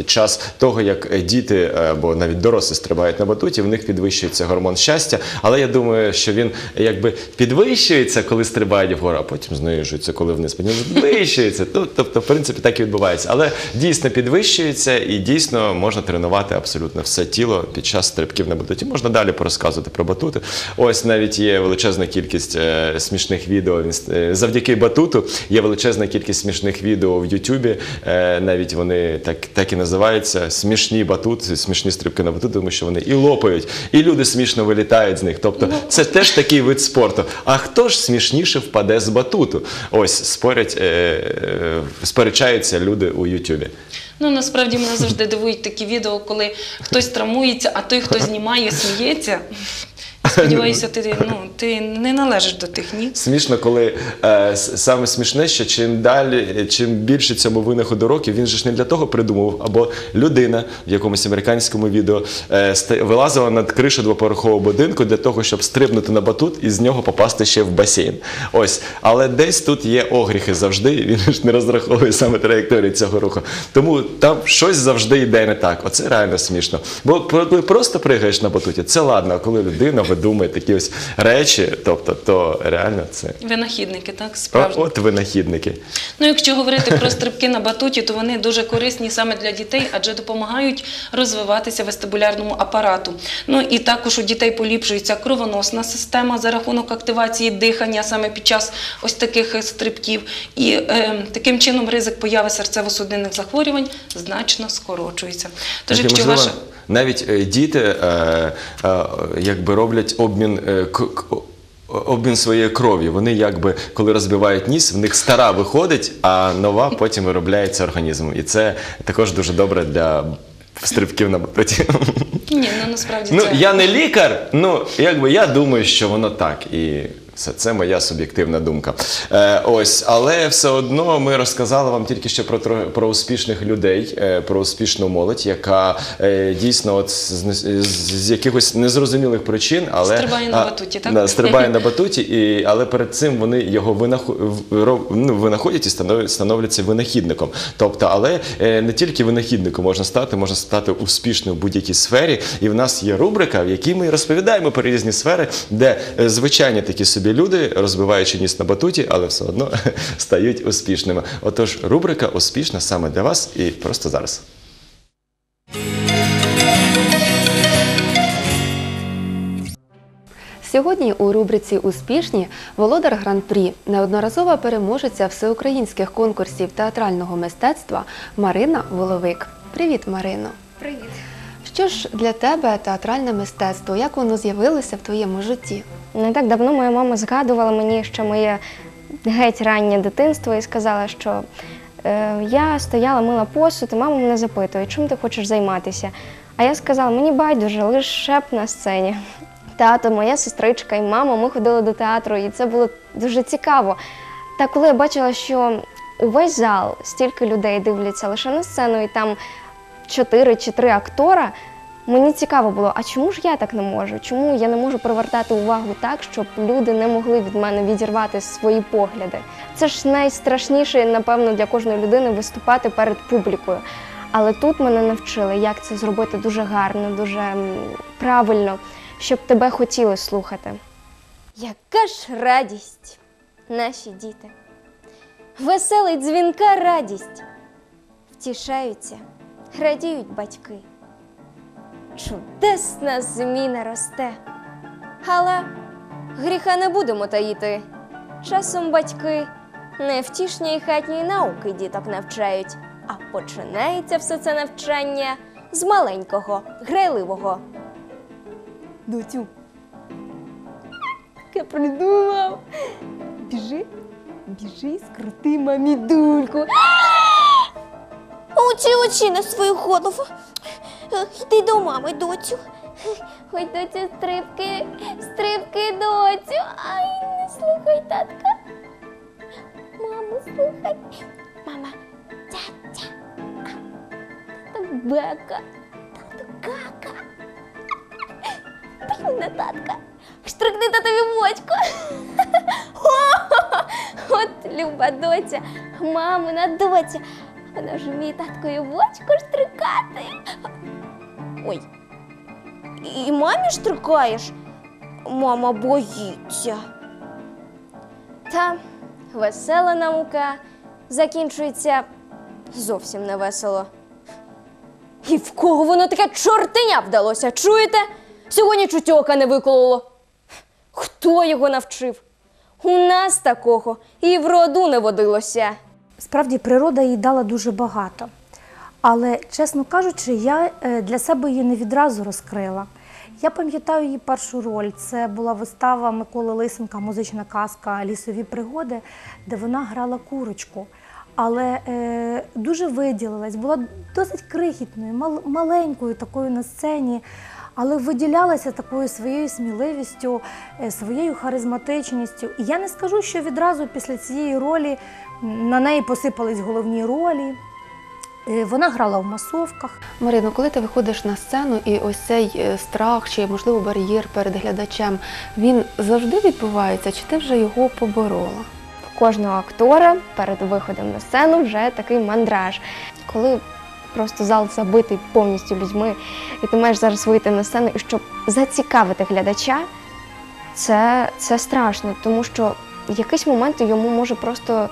під час того, як діти або навіть дорослі стрибають на батуті, в них підвищується гормон щастя. Але я думаю, що він якби підвищується, коли стрибають вгору, а потім знижується, коли вниз підвищується. Тобто, в принципі, так і відбувається. Але дійсно підвищується і дійсно можна тренувати абсолютно все тіло під час стрибків на батуті. Можна далі порозказувати про батути. Ось навіть є величезна кількість е, смішних відео. Е, завдяки батуту є величезна кількість смішних відео в Ютубі. Е, навіть вони так, так і називаються. Смішні батути, смішні стрибки на батут, тому що вони і лопають, і люди смішно вилітають з них. Тобто це теж такий вид спорту. А хто ж смішніше впаде з батуту? Ось спорять, е, е, сперечаються люди у Ютубі. Ну, насправді мене завжди дивують такі відео, коли хтось травмується, а той, хто знімає, сміється. Сподіваюся, ти, ну, ти не належиш до тих, ні? Смішно, коли е, саме смішне, що чим далі, чим більше цьому винаходу років, він же ж не для того придумав, або людина в якомусь американському відео е, вилазила над кришу двоповерхового будинку для того, щоб стрибнути на батут і з нього попасти ще в басейн. Ось. Але десь тут є огріхи завжди, він ж не розраховує саме траєкторію цього руху. Тому там щось завжди йде не так. Оце реально смішно. Бо коли просто пригаєш на батуті, це ладно, а коли людина видумує такі ось речі, тобто, то реально це... Винахідники, так, О, справжні. от винахідники. Ну, якщо говорити про стрибки на батуті, то вони дуже корисні саме для дітей, адже допомагають розвиватися вестибулярному апарату. Ну, і також у дітей поліпшується кровоносна система за рахунок активації дихання саме під час ось таких стрибків. І е, таким чином ризик появи серцево-судинних захворювань значно скорочується. Тож, Так, і, якщо можливо, ваша... навіть е, діти е, е, якби роблять обмін е, к, к, обмін своєї крові. Вони якби, коли розбивають ніс, в них стара виходить, а нова потім виробляється організмом. І це також дуже добре для стрибків на батуті. Ні, ну насправді Ну, це... я не лікар, ну, якби я думаю, що воно так. І це, це моя суб'єктивна думка. Е, ось, але все одно ми розказали вам тільки що про, про успішних людей, е, про успішну молодь, яка е, дійсно от з, з, з якихось незрозумілих причин, але... Стрибає на батуті, так? Да, стрибає на батуті, і, але перед цим вони його винаху, ну, винаходять і станов, становляться винахідником. Тобто, але е, не тільки винахідником можна стати, можна стати успішним в будь-якій сфері. І в нас є рубрика, в якій ми розповідаємо про різні сфери, де е, звичайні такі собі люди, розбиваючи ніс на батуті, але все одно стають успішними. Отож, рубрика «Успішна» саме для вас і просто зараз. Сьогодні у рубриці «Успішні» володар гран-прі, неодноразова переможеця всеукраїнських конкурсів театрального мистецтва Марина Воловик. Привіт, Марино! Привіт! Що ж для тебе театральне мистецтво? Як воно з'явилося в твоєму житті? Не так давно моя мама згадувала мені ще моє геть раннє дитинство і сказала, що е, я стояла, мила посуд, і мама мене запитує, чим ти хочеш займатися? А я сказала, мені байдуже, лише б на сцені. Тато, моя сестричка і мама, ми ходили до театру, і це було дуже цікаво. Та коли я бачила, що увесь зал, стільки людей дивляться лише на сцену, і там чотири чи три актора, мені цікаво було, а чому ж я так не можу? Чому я не можу привертати увагу так, щоб люди не могли від мене відірвати свої погляди? Це ж найстрашніше, напевно, для кожної людини виступати перед публікою. Але тут мене навчили, як це зробити дуже гарно, дуже правильно, щоб тебе хотіли слухати. Яка ж радість, наші діти! Весела й дзвінка радість! Втішаються, радіють батьки. Чудесна зміна росте, але гріха не будемо таїти. Часом батьки невтішні й хатні науки діток навчають, а починається все це навчання з маленького, грайливого. Доцю, я придумав. Біжи, біжи, скрути мамі дульку. Учи, учи на свою голову. Йди до мами, доцю. Ой, доцю, стрибки, стрибки, доцю. Ай, не слухай татка. Маму, слухай. Мама, тя-тя. Тато бека, тато кака. Блін, на татка. Штрикни татові в очко. От люба доця, мамина доця. Вона ж вміє таткою в очко штрикати. штрикати. Ой, і мамі штрикаєш? Мама боїться. Та весела наука закінчується зовсім не весело. І в кого воно таке чортеня вдалося, чуєте? Сьогодні чуть ока не викололо. Хто його навчив? У нас такого і в роду не водилося. Справді, природа їй дала дуже багато. Але, чесно кажучи, я для себе її не відразу розкрила. Я пам'ятаю її першу роль. Це була вистава Миколи Лисенка, музична казка «Лісові пригоди», де вона грала курочку. Але е, дуже виділилась, була досить крихітною, мал, маленькою такою на сцені, але виділялася такою своєю сміливістю, е, своєю харизматичністю. І я не скажу, що відразу після цієї ролі на неї посипались головні ролі. Е, вона грала в масовках. Марино, коли ти виходиш на сцену і ось цей е, страх чи, можливо, бар'єр перед глядачем, він завжди відбувається, чи ти вже його поборола? Кожного актора перед виходом на сцену вже такий мандраж. Коли просто зал забитий повністю людьми, і ти маєш зараз вийти на сцену, і щоб зацікавити глядача, це, це страшно, тому що в якийсь момент йому може просто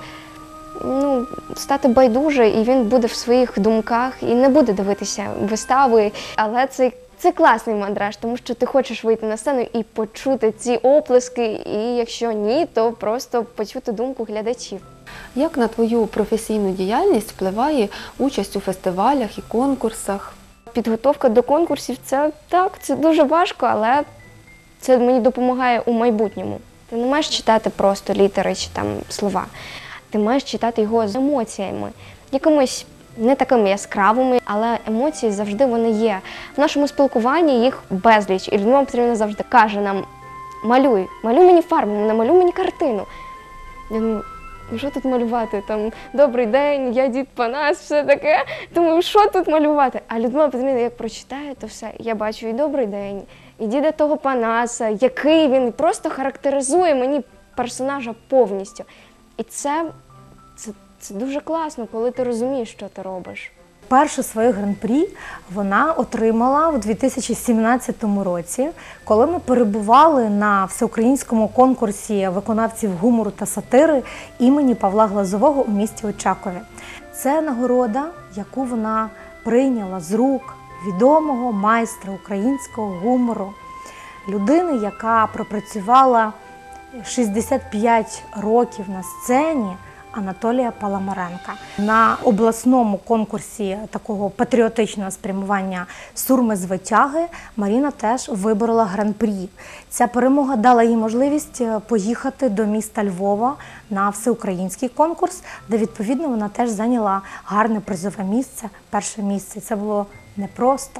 ну, стати байдуже, і він буде в своїх думках і не буде дивитися вистави. Але це Це класний мандраж, тому що ти хочеш вийти на сцену і почути ці оплески, і якщо ні, то просто почути думку глядачів. Як на твою професійну діяльність впливає участь у фестивалях і конкурсах? Підготовка до конкурсів – це так, це дуже важко, але це мені допомагає у майбутньому. Ти не маєш читати просто літери чи там слова. Ти маєш читати його з емоціями, якимось не такими яскравими, але емоції завжди вони є. В нашому спілкуванні їх безліч. І Людмила Петрівна завжди каже нам: малюй, малюй мені фарбами, намалюй мені картину. Я думаю, ну що тут малювати? Там добрий день, я дід Панас, все таке. Думаю, що тут малювати? А Людмила Петрівна, як прочитає, то все. Я бачу і добрий день, і діда того Панаса, який він просто характеризує мені персонажа повністю. І це, це Це дуже класно, коли ти розумієш, що ти робиш. Перше своє гран-прі вона отримала у дві тисячі сімнадцятому році, коли ми перебували на всеукраїнському конкурсі виконавців гумору та сатири імені Павла Глазового у місті Очакові. Це нагорода, яку вона прийняла з рук відомого майстра українського гумору, людини, яка пропрацювала шістдесят п'ять років на сцені, Анатолія Паламаренка. На обласному конкурсі такого патріотичного спрямування «Сурми з витяги» Маріна теж виборола гран-прі. Ця перемога дала їй можливість поїхати до міста Львова на всеукраїнський конкурс, де, відповідно, вона теж зайняла гарне призове місце, перше місце. Це було непросто.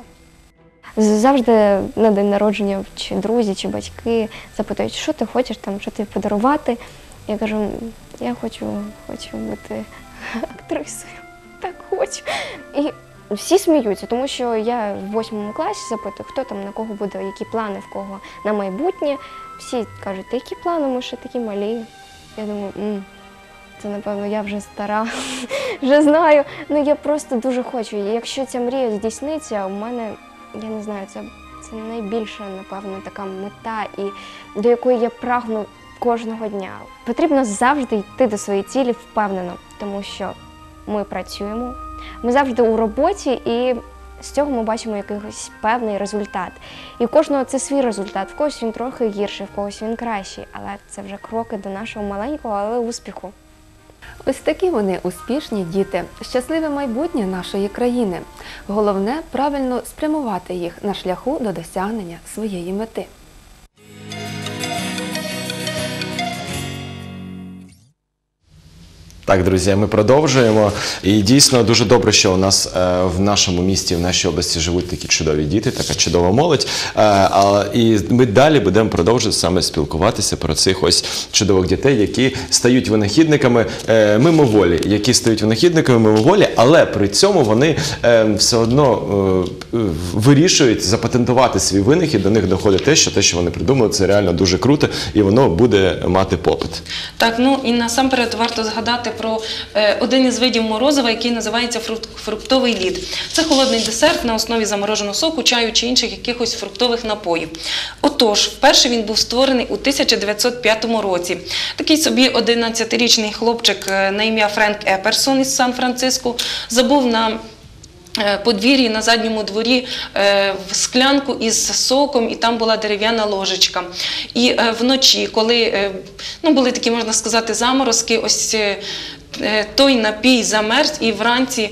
Завжди на день народження чи друзі, чи батьки запитують, що ти хочеш, там, що тобі подарувати. Я кажу, я хочу, хочу бути актрисою, так хочу. І всі сміються, тому що я в восьмому класі запитую, хто там, на кого буде, які плани, в кого на майбутнє. Всі кажуть, та які плани, ми ще такі малі. Я думаю, М, це, напевно, я вже стара, вже знаю. Ну, я просто дуже хочу. І якщо ця мрія здійсниться, у мене, я не знаю, це, це найбільша, напевно, така мета, і до якої я прагну кожного дня. Потрібно завжди йти до своєї цілі впевнено, тому що ми працюємо, ми завжди у роботі, і з цього ми бачимо якийсь певний результат. І у кожного це свій результат, в когось він трохи гірший, в когось він кращий, але це вже кроки до нашого маленького, але успіху. Ось такі вони успішні діти, щасливе майбутнє нашої країни. Головне – правильно спрямувати їх на шляху до досягнення своєї мети. Так, друзі, ми продовжуємо. І дійсно дуже добре, що у нас е, в нашому місті, в нашій області живуть такі чудові діти, така чудова молодь. Е, а, і ми далі будемо продовжувати саме спілкуватися про цих ось чудових дітей, які стають винахідниками е, мимоволі, які стають винахідниками мимоволі, але при цьому вони е, все одно е, вирішують запатентувати свій винахід, до них доходить те, що те, що вони придумали, це реально дуже круто, і воно буде мати попит. Так, ну і насамперед варто згадати про е, один із видів морозива, який називається фрукт, фруктовий лід. Це холодний десерт на основі замороженого соку, чаю чи інших якихось фруктових напоїв. Отож, вперше він був створений у тисяча дев'ятсот п'ятому році. Такий собі одинадцятирічний хлопчик на ім'я Френк Еперсон із Сан-Франциско забув на подвір'ї на задньому дворі в склянку із соком, і там була дерев'яна ложечка. І вночі, коли ну, були такі, можна сказати, заморозки, ось той напій замерз, і вранці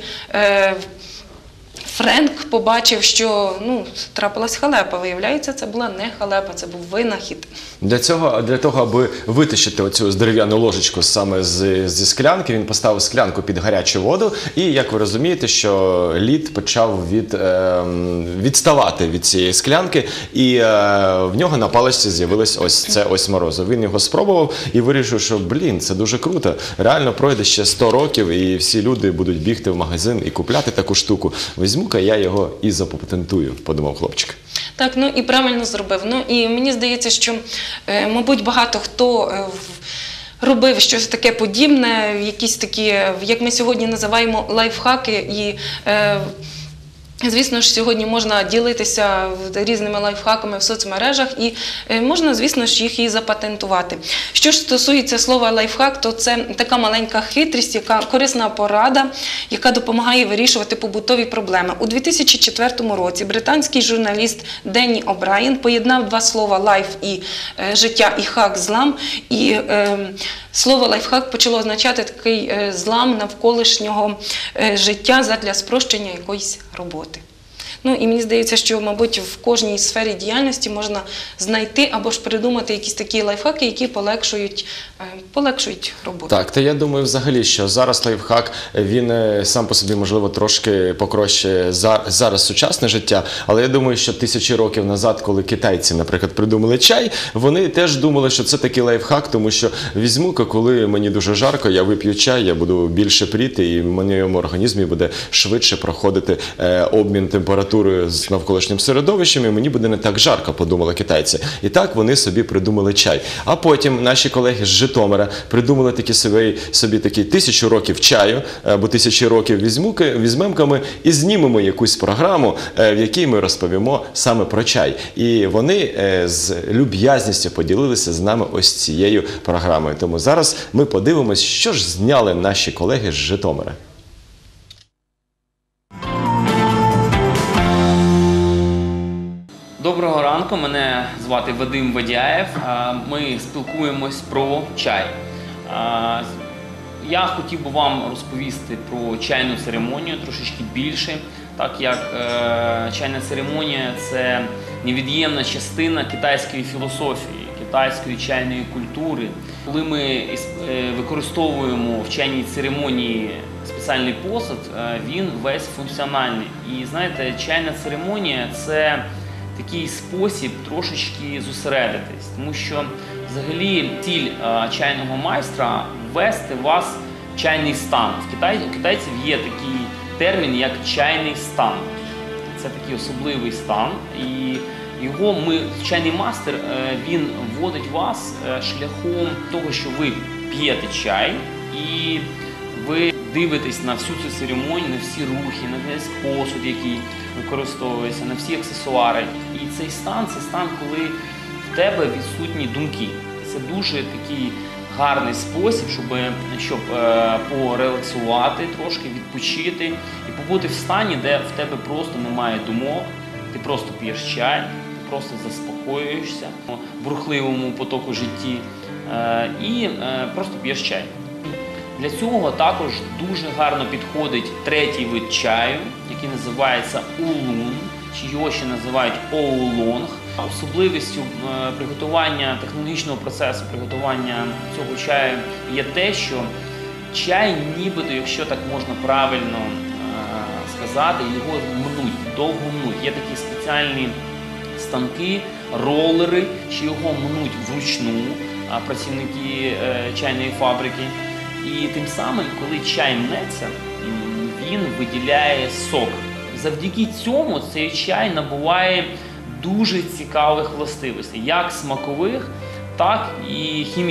Френк побачив, що ну, трапилась халепа. Виявляється, це була не халепа, це був винахід. Для цього, для того, аби витащити оцю дерев'яну ложечку саме з, зі склянки, він поставив склянку під гарячу воду, і, як ви розумієте, що лід почав від, е, відставати від цієї склянки, і е, в нього на паличці з'явилось ось це ось морозиво. Він його спробував і вирішив, що, блін, це дуже круто. Реально пройде ще сто років, і всі люди будуть бігти в магазин і купляти таку штуку. Візьму-ка я його і запатентую, подумав хлопчик. Так, ну і правильно зробив. Ну і мені здається, що, е, мабуть, багато хто е, робив щось таке подібне, якісь такі, як ми сьогодні називаємо, лайфхаки. І, е, звісно ж, сьогодні можна ділитися різними лайфхаками в соцмережах і можна, звісно ж, їх і запатентувати. Що ж стосується слова лайфхак, то це така маленька хитрість, яка корисна порада, яка допомагає вирішувати побутові проблеми. У дві тисячі четвертому році британський журналіст Денні О'Брайен поєднав два слова «лайф» і е, «життя» і «хак» злам, і е, слово лайфхак почало означати такий е, злам навколишнього е, життя задля спрощення якоїсь роботи. Ну і мені здається, що, мабуть, в кожній сфері діяльності можна знайти або ж придумати якісь такі лайфхаки, які полегшують, полегшують роботу. Так, та я думаю взагалі, що зараз лайфхак, він сам по собі, можливо, трошки покращує зараз сучасне життя, але я думаю, що тисячі років назад, коли китайці, наприклад, придумали чай, вони теж думали, що це такий лайфхак, тому що візьму-ка, коли мені дуже жарко, я вип'ю чай, я буду більше пріти, і в моєму організмі буде швидше проходити е, обмін температури з навколишнім середовищем, і мені буде не так жарко, подумали китайці. І так вони собі придумали чай. А потім наші колеги з Житомира придумали такі собі, собі такі тисячу років чаю, або тисячі років візьмемо ми і знімемо якусь програму, в якій ми розповімо саме про чай. І вони з люб'язністю поділилися з нами ось цією програмою. Тому зараз ми подивимось, що ж зняли наші колеги з Житомира. Доброго ранку, мене звати Вадим Вадяєв. Ми спілкуємось про чай. Я хотів би вам розповісти про чайну церемонію трошечки більше, так як чайна церемонія – це невід'ємна частина китайської філософії, китайської чайної культури. Коли ми використовуємо в чайній церемонії спеціальний посуд, він весь функціональний. І знаєте, чайна церемонія – це такий спосіб трошечки зосередитись, тому що взагалі ціль а, чайного майстра – ввести вас в чайний стан. В Китай, у китайців є такий термін, як чайний стан. Це такий особливий стан, і його ми, чайний майстер, він вводить вас шляхом того, що ви п'єте чай, і ви дивитесь на всю цю церемонію, на всі рухи, на весь посуд, який використовується, на всі аксесуари. І цей стан – це стан, коли в тебе відсутні думки. Це дуже такий гарний спосіб, щоб, щоб е, порелаксувати трошки, відпочити і побути в стані, де в тебе просто немає думок, ти просто п'єш чай, ти просто заспокоюєшся в бурхливому потоку житті е, і е, просто п'єш чай. Для цього також дуже гарно підходить третій вид чаю, який називається улун, чи його ще називають оулонг. Особливістю приготування, технологічного процесу приготування цього чаю є те, що чай нібито, якщо так можна правильно сказати, його мнуть, довго мнуть. Є такі спеціальні станки, ролери, що його мнуть вручну працівники чайної фабрики. І тим самим, коли чай мнеться, він виділяє сок. Завдяки цьому цей чай набуває дуже цікавих властивостей, як смакових, так і хімічних.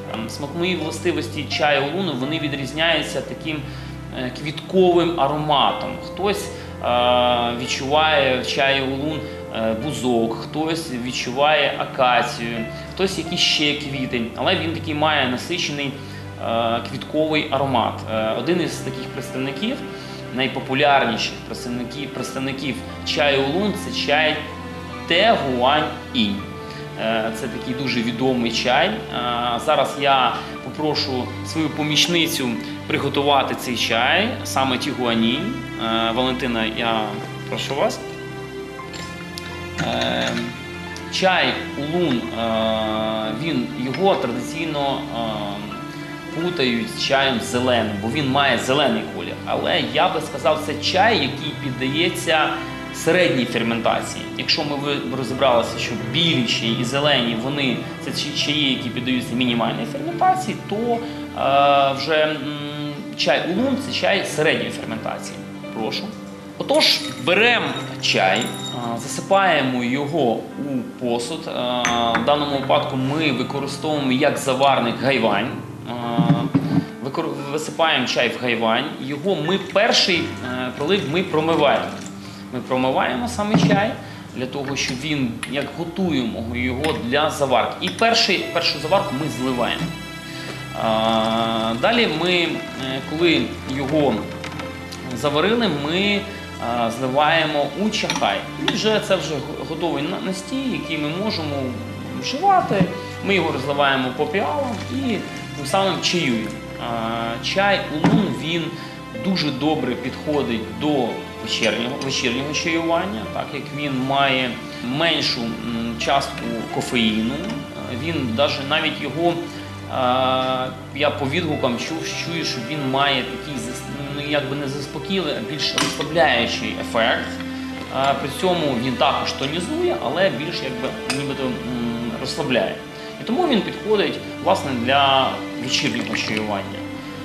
Там, смакові властивості чаю улуну, вони відрізняються таким е, квітковим ароматом. Хтось е, відчуває в чаї улун е, бузок, хтось відчуває акацію, хтось якісь ще квіти, але він такий має насичений е, квітковий аромат. Е, один із таких представників, найпопулярніших представників, представників чаю улун – це чай Те Гуань Інь. Це такий дуже відомий чай. Зараз я попрошу свою помічницю приготувати цей чай, саме Те Гуань Інь. Валентина, я прошу вас. Чай улун, він, його традиційно плутають з чаєм зеленим, бо він має зелений колір. Але я би сказав, це чай, який піддається середній ферментації. Якщо ми розібралися, що білі чаї і зелені, вони це чаї, які піддаються мінімальній ферментації, то е, вже м, чай улун – це чай середньої ферментації. Прошу. Отож, беремо чай, засипаємо його у посуд. В даному випадку ми використовуємо як заварник гайвань. Висипаємо чай в гайвань. Його ми перший пролив ми промиваємо. Ми промиваємо саме чай для того, щоб він, як готуємо його для заварки. І перший, першу заварку ми зливаємо. Далі ми, коли його заварили, ми зливаємо у чахай. І вже це вже готовий настій, який ми можемо вживати. Ми його розливаємо по піалам і тим самим чаюємо. Чай улун, він дуже добре підходить до вечірнього, вечірнього чаювання, так як він має меншу частку кофеїну. Він навіть його, я по відгукам чув, чую, що він має такий, ну, якби не заспокійливий, а більш розслабляючий ефект. При цьому він також тонізує, але більш якби нібито розслабляє. І тому він підходить, власне, для вечірнього чаювання.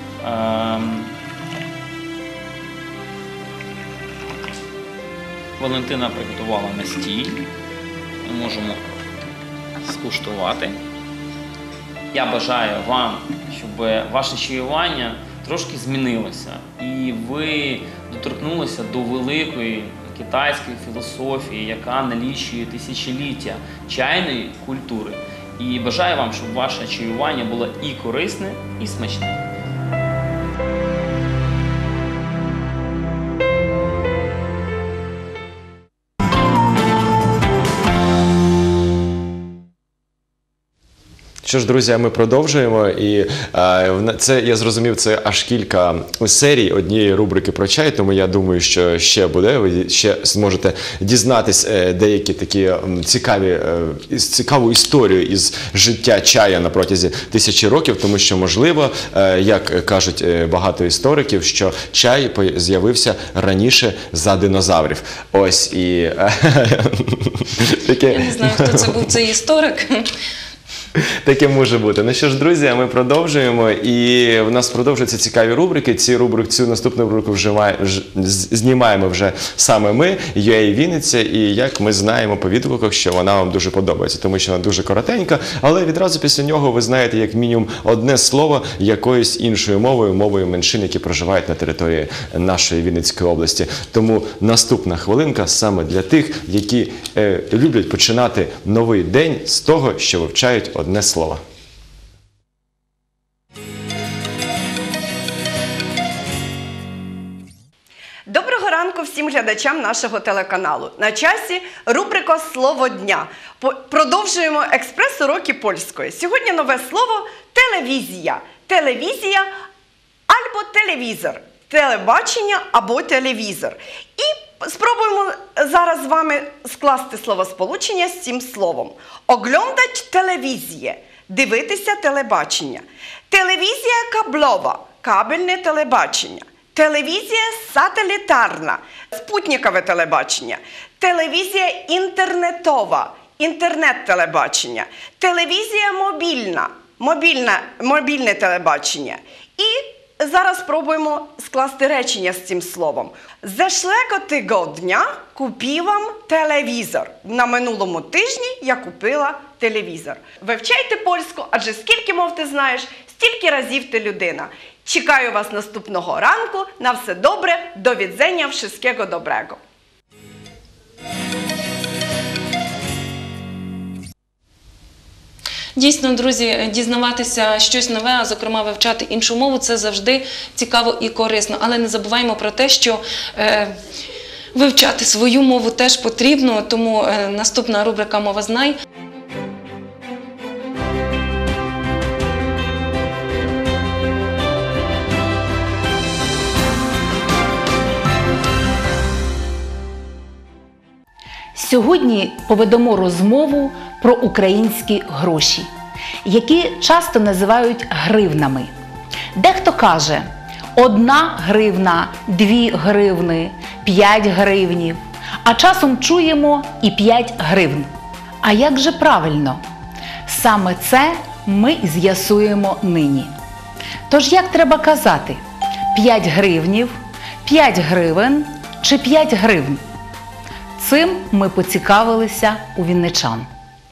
Валентина приготувала настій. Ми можемо скуштувати. Я бажаю вам, щоб ваше чаювання трошки змінилося. І ви доторкнулися до великої китайської філософії, яка налічує тисячоліття чайної культури. І бажаю вам, щоб ваше чаювання було і корисне, і смачне. Що ж, друзі, ми продовжуємо, і е, це, я зрозумів, це аж кілька серій однієї рубрики про чай, тому я думаю, що ще буде, ви ще зможете дізнатись е, деякі такі цікаві, е, цікаву історію із життя чая на протязі тисячі років, тому що, можливо, е, як кажуть е, багато істориків, що чай з'явився раніше за динозаврів. Ось, і... Я не знаю, хто це був цей історик. Таке може бути. Ну що ж, друзі, ми продовжуємо, і в нас продовжуються цікаві рубрики. Ці рубрики, цю наступну рубрику вживає, ж, знімаємо вже саме ми, ю ей Вінниця, і як ми знаємо по відгуках, що вона вам дуже подобається, тому що вона дуже коротенька, але відразу після нього ви знаєте як мінімум одне слово якоюсь іншою мовою, мовою меншин, які проживають на території нашої Вінницької області. Тому наступна хвилинка саме для тих, які е, люблять починати новий день з того, що вивчають одне слово. Доброго ранку всім глядачам нашого телеканалу. На часі рубрика «Слово дня». Продовжуємо експрес-уроки польської. Сьогодні нове слово – телевізія. Телевізія або телевізор. Телебачення або телевізор. І спробуємо зараз з вами скласти словосполучення з цим словом. Оглядать телевізію. Дивитися телебачення. Телевізія каблова. Кабельне телебачення. Телевізія сателітарна, спутникове телебачення. Телевізія інтернетова, інтернет-телебачення. Телевізія мобільна, мобільна, мобільне телебачення. І зараз спробуємо скласти речення з цим словом. Зешлего тижня купила телевізор. На минулому тижні я купила телевізор. Вивчайте польську, адже скільки мов ти знаєш, стільки разів ти людина. Чекаю вас наступного ранку. На все добре. До відзення, wszystkiego dobrego. Дійсно, друзі, дізнаватися щось нове, а зокрема вивчати іншу мову – це завжди цікаво і корисно. Але не забуваємо про те, що е, вивчати свою мову теж потрібно, тому е, наступна рубрика «Мова знай». Сьогодні поведемо розмову про українські гроші, які часто називають гривнами. Дехто каже одна гривна, дві гривни, п'ять гривнів, а часом чуємо і п'ять гривн. А як же правильно? Саме це ми і з'ясуємо нині. Тож як треба казати? п'ять гривнів, п'ять гривень чи п'ять гривн? Цим ми поцікавилися у вінничан.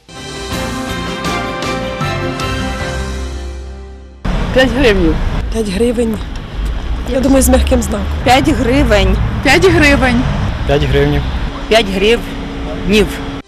п'ять гривень. п'ять гривень. Я думаю, з м'яким знаком. п'ять гривень. п'ять гривень. п'ять гривнів. п'ять гривнів.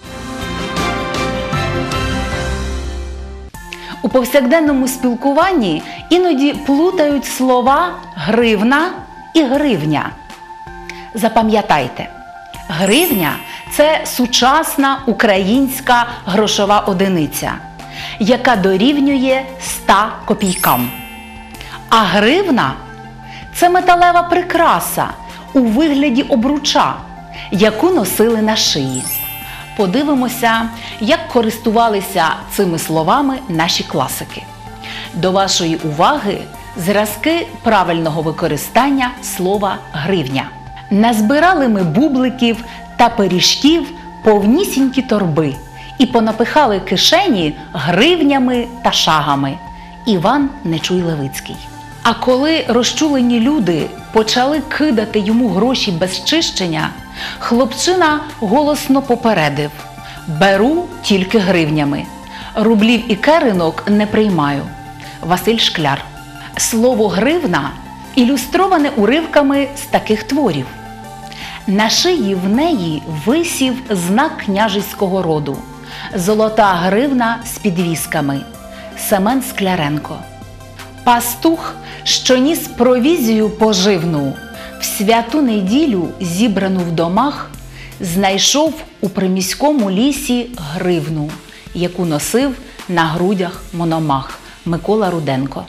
У повсякденному спілкуванні іноді плутають слова «гривна» і «гривня». Запам'ятайте, гривня – це сучасна українська грошова одиниця, яка дорівнює ста копійкам. А гривна – це металева прикраса у вигляді обруча, яку носили на шиї. Подивимося, як користувалися цими словами наші класики. До вашої уваги зразки правильного використання слова «гривня». Назбирали ми бубликів та пиріжків повнісінькі торби і понапихали кишені гривнями та шагами. Іван Нечуй-Левицький. А коли розчулені люди почали кидати йому гроші без чищення, хлопчина голосно попередив: «Беру тільки гривнями. Рублів і керинок не приймаю». Василь Шкляр. Слово «гривна» ілюстроване уривками з таких творів. На шиї в неї висів знак княжеського роду – золота гривна з підвісками. Семен Скляренко. Пастух, що ніс провізію поживну, в святу неділю, зібрану в домах, знайшов у приміському лісі гривну, яку носив на грудях мономах. Микола Руденко.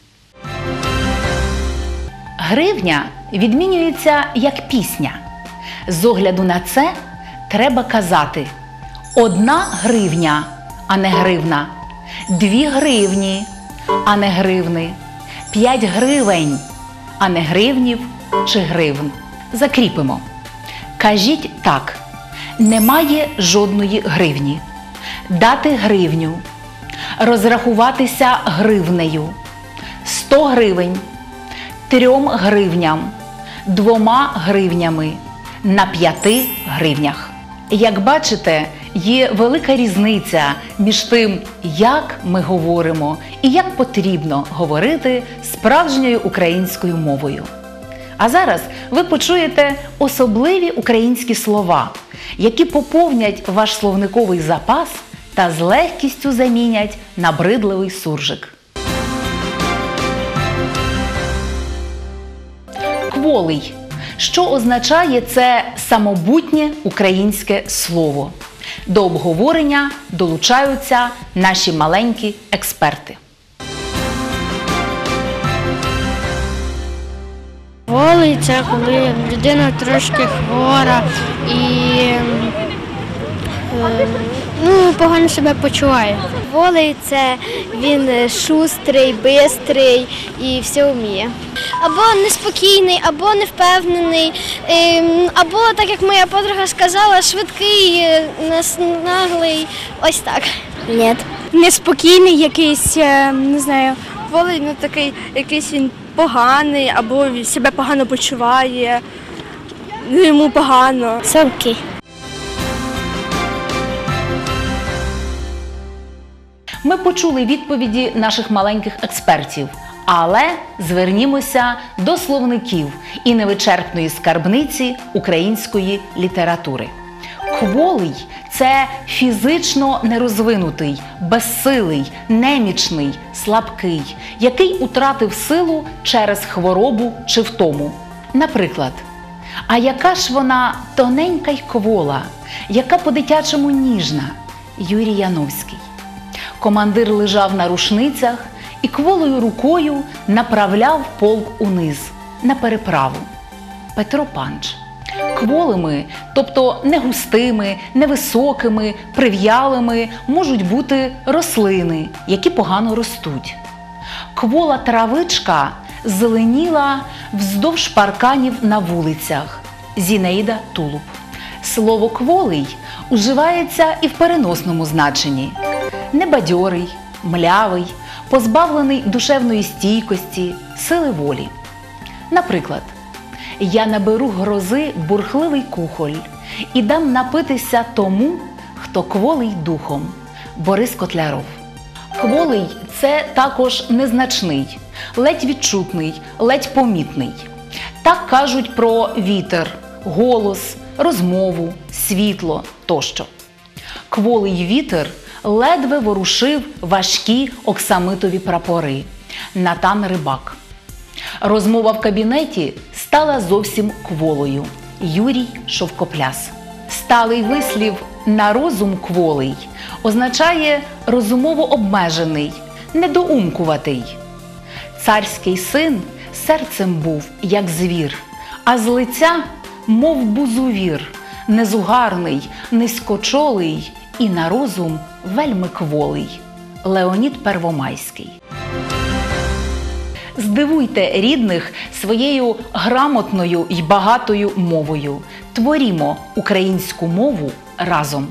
Гривня відмінюється як пісня. З огляду на це треба казати одна гривня, а не гривна, дві гривні, а не гривни, п'ять гривень, а не гривнів чи гривн. Закріпимо. Кажіть так: немає жодної гривні. Дати гривню. Розрахуватися гривнею. сто гривень. Трьом гривням. Двома гривнями. На п'яти гривнях. Як бачите, є велика різниця між тим, як ми говоримо і як потрібно говорити справжньою українською мовою. А зараз ви почуєте особливі українські слова, які поповнять ваш словниковий запас та з легкістю замінять набридливий суржик. Кволий. Що означає це самобутнє українське слово? До обговорення долучаються наші маленькі експерти. Кволий – це коли людина трошки хвора і е, ну, погано себе почуває. Кволий – це він шустрий, бистрий і все вміє. Або неспокійний, або невпевнений, або, так як моя подруга сказала, швидкий, наглий, ось так. Ні. Неспокійний якийсь, не знаю, кволий, ну такий, якийсь він поганий або себе погано почуває, йому погано. Совки. Ми почули відповіді наших маленьких експертів, але звернімося до словників і невичерпної скарбниці української літератури. Кволий – це фізично нерозвинутий, безсилий, немічний, слабкий, який утратив силу через хворобу чи втому. Наприклад, а яка ж вона тоненька й квола, яка по-дитячому ніжна? Юрій Яновський. Командир лежав на рушницях і кволою рукою направляв полк униз, на переправу. Петро Панч. Кволими, тобто не густими, невисокими, прив'ялими, можуть бути рослини, які погано ростуть. Квола травичка зеленіла вздовж парканів на вулицях. Зінаїда Тулуб. Слово «кволий» уживається і в переносному значенні. Небадьорий, млявий, позбавлений душевної стійкості, сили волі. Наприклад, «Я наберу грози бурхливий кухоль і дам напитися тому, хто кволий духом» Борис Котляров. Кволий – це також незначний, ледь відчутний, ледь помітний. Так кажуть про вітер, голос, розмову, світло тощо. Кволий вітер ледве ворушив важкі оксамитові прапори. Натан Рибак. Розмова в кабінеті стала зовсім кволою. Юрій Шовкопляс. Сталий вислів «на розум кволий» означає розумово обмежений, недоумкуватий. Царський син серцем був, як звір, а з лиця, мов бузувір, незугарний, низькочолий і на розум вельми кволий. Леонід Первомайський. Здивуйте рідних своєю грамотною й багатою мовою. Творімо українську мову разом.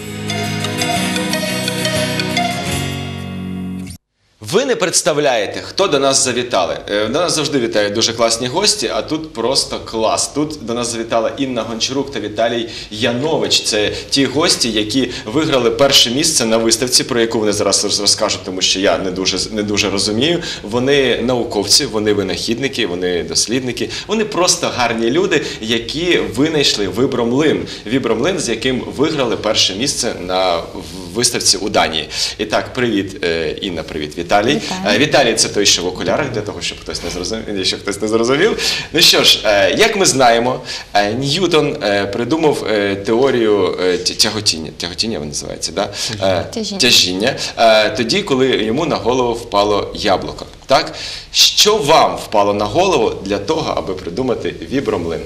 Ви не представляєте, хто до нас завітали. Е, До нас завжди вітають дуже класні гості, а тут просто клас. Тут до нас завітала Інна Гончарук та Віталій Янович. Це ті гості, які виграли перше місце на виставці, про яку вони зараз розкажуть, тому що я не дуже, не дуже розумію. Вони науковці, вони винахідники, вони дослідники. Вони просто гарні люди, які винайшли вібромлин. Вібромлин, з яким виграли перше місце на виставці у Данії. І так, привіт, е, Інна, привіт, Віталій. Віталій. Віталій – це той, що в окулярах, для того, щоб хтось не зрозумів. Щоб хтось не зрозумів. Ну що ж, як ми знаємо, Ньютон придумав теорію тяготіння. Тяготіння вона називається, да? Тяжіння. Тяжіння. Тоді, коли йому на голову впало яблуко. Так? Що вам впало на голову для того, аби придумати вібромлин?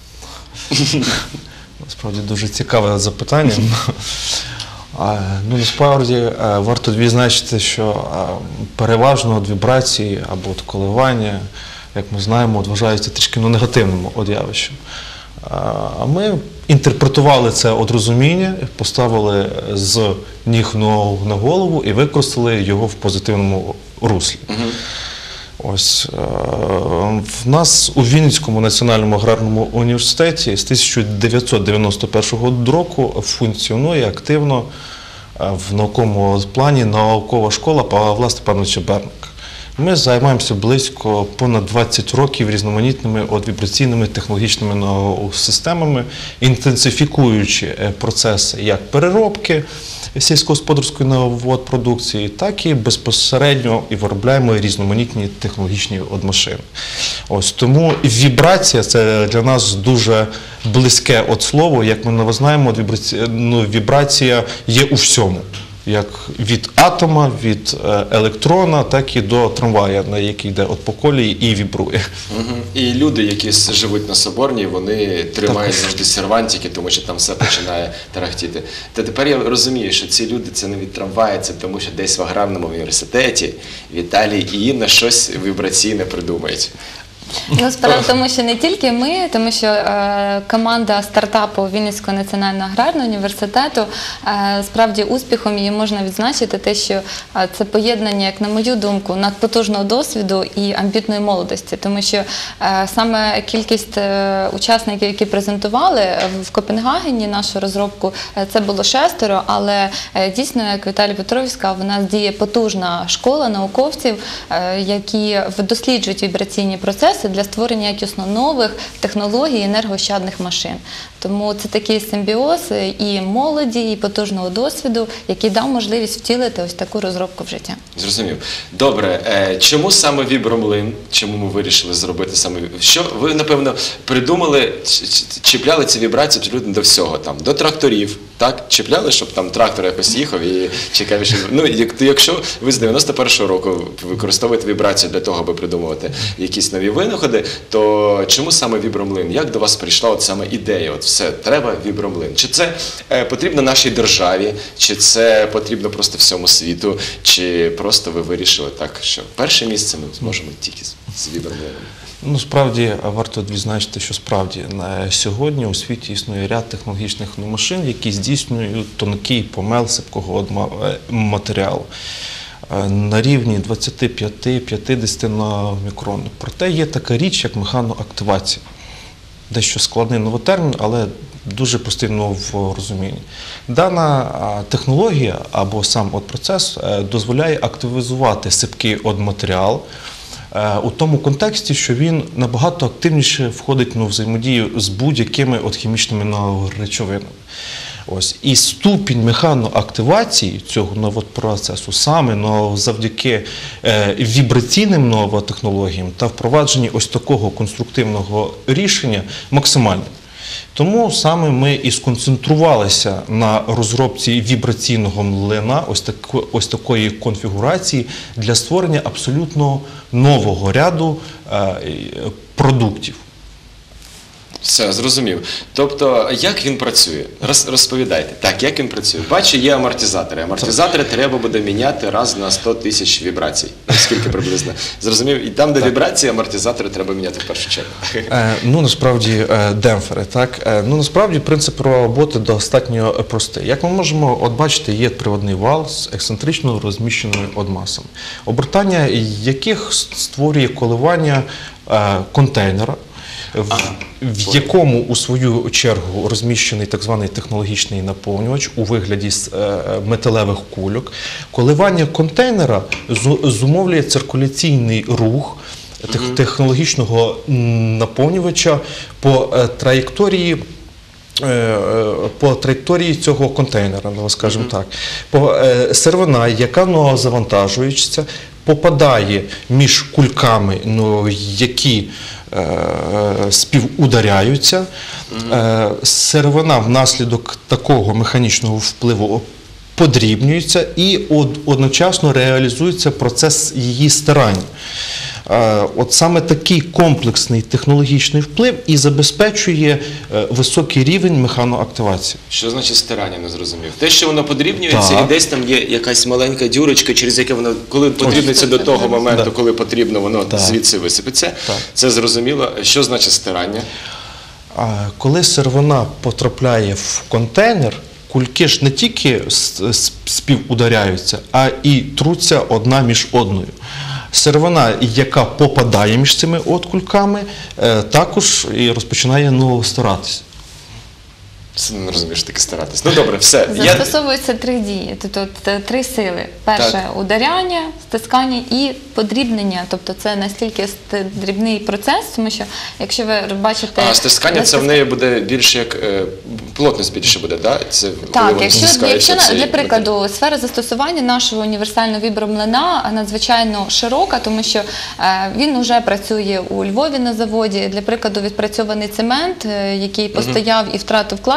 Насправді дуже цікаве запитання. Ну, насправді, варто відзначити, що переважно от вібрації або от коливання, як ми знаємо, от вважаються трішки ну, негативним от явищем. А ми інтерпретували це от розуміння, поставили з ніг на голову і використали його в позитивному руслі. Угу. Ось, в нас у Вінницькому національному аграрному університеті з тисяча дев'ятсот дев'яносто першого року функціонує активно в науковому плані наукова школа Павла Степановича Берника. Ми займаємося близько понад двадцять років різноманітними от вібраційними технологічними системами, інтенсифікуючи процеси як переробки сільськогосподарської продукції, так і безпосередньо і виробляємо різноманітні технологічні от машини. Ось, тому вібрація – це для нас дуже близьке от слово, як ми знаємо, вібрація, ну, вібрація є у всьому. Як від атома, від електрона, так і до трамвая, на який йде от по колії і вібрує. Угу. І люди, які живуть на Соборній, вони тримають завжди сервантики, тому що там все починає тарахтіти. Та тепер я розумію, що ці люди – це не від трамвая, це тому що десь в аграрному університеті Віталій і Інна щось вібраційне придумають. Ну, справа в тому, що не тільки ми, тому що е, команда стартапу Вінницького національного аграрного університету е, справді успіхом її можна відзначити те, що е, це поєднання, як на мою думку, надпотужного досвіду і амбітної молодості, тому що е, саме кількість е, учасників, які презентували в Копенгагені нашу розробку, е, це було шестеро, але е, дійсно, як Віталій Петрович сказав, у нас діє потужна школа науковців, е, які досліджують вібраційні процеси для створення якісно нових технологій і енергоощадних машин. Тому це такий симбіоз і молоді, і потужного досвіду, який дав можливість втілити ось таку розробку в життя. Зрозумів. Добре, е, чому саме вібромлин? Чому ми вирішили зробити саме? Що ви, напевно, придумали, чіпляли ці вібрації абсолютно до всього, там, до тракторів, так? Чіпляли, щоб там трактор якось їхав і цікавіше. Ну, якщо ви з дев'яносто першого року використовуєте вібрацію для того, аби придумувати якісь нові винаходи, то чому саме вібромлин? Як до вас прийшла от саме ідея? От все, треба вібромлин. Чи це е, потрібно нашій державі, чи це потрібно просто всьому світу, чи просто ви вирішили так, що перше місце ми зможемо тільки з, з вібромлином? Ну, справді, варто відзначити, що справді на сьогодні у світі існує ряд технологічних машин, які здійснюють тонкий помел сипкого матеріалу на рівні двадцять п'ять - п'ятдесят мікронів. Проте є така річ, як механоактивація. Дещо складний новотермін, але дуже простий в розумінні. Дана технологія або сам от процес дозволяє активізувати сипкий матеріал у тому контексті, що він набагато активніше входить в взаємодію з будь-якими от хімічними речовинами. Ось. І ступінь механоактивації цього нового процесу саме но, завдяки е, вібраційним новотехнологіям та впровадженні ось такого конструктивного рішення максимальний. Тому саме ми і сконцентрувалися на розробці вібраційного млина, ось, так, ось такої конфігурації для створення абсолютно нового ряду е, продуктів. Все, зрозумів. Тобто, як він працює? Роз, розповідайте. Так, як він працює? Бачу, є амортизатори. Амортизатори треба буде міняти раз на сто тисяч вібрацій. Скільки приблизно? Зрозумів? І там, де вібрації, амортизатори треба міняти в першу чергу. Е, ну, насправді, е, демпфери, так? Е, ну, насправді, принцип роботи достатньо простий. Як ми можемо от бачити, є приводний вал з ексцентрично розміщеними одмасами, обертання яких створює коливання е, контейнера, В, в якому у свою чергу розміщений так званий технологічний наповнювач у вигляді металевих кульок. Коливання контейнера зумовлює циркуляційний рух технологічного наповнювача по траєкторії по траєкторії цього контейнера, скажімо так. По сировина, яка завантажується, попадає між кульками, ну, які співударяються. Mm-hmm. Сировина внаслідок такого механічного впливу подрібнюється і одночасно реалізується процес її стирання. От саме такий комплексний технологічний вплив і забезпечує високий рівень механоактивації. Що значить стирання, не зрозумів? Те, що воно подрібнюється, так. І десь там є якась маленька дюрочка, через яке воно, коли подрібниться до того моменту, коли потрібно, воно так. звідси висипеться. Так. Це зрозуміло. Що значить стирання? Коли сировина потрапляє в контейнер, кульки ж не тільки співударяються, а і труться одна між одною. Сировина, яка попадає між цими от кульками, також і розпочинає ну, старатися. Це не розумієш, таки старатись. Ну добре, все. Застосовуються Я... три дії, тобто три сили. Перше так. – ударяння, стискання і подрібнення. Тобто це настільки дрібний процес, тому що якщо ви бачите... А стискання це в неї буде більше як е, плотність більше буде, да? Це, так? Якщо, якщо для прикладу буде... сфера застосування нашого універсального вібромлина надзвичайно широка, тому що е, він вже працює у Львові на заводі. Для прикладу відпрацьований цемент, е, який постояв угу. і втратив клас,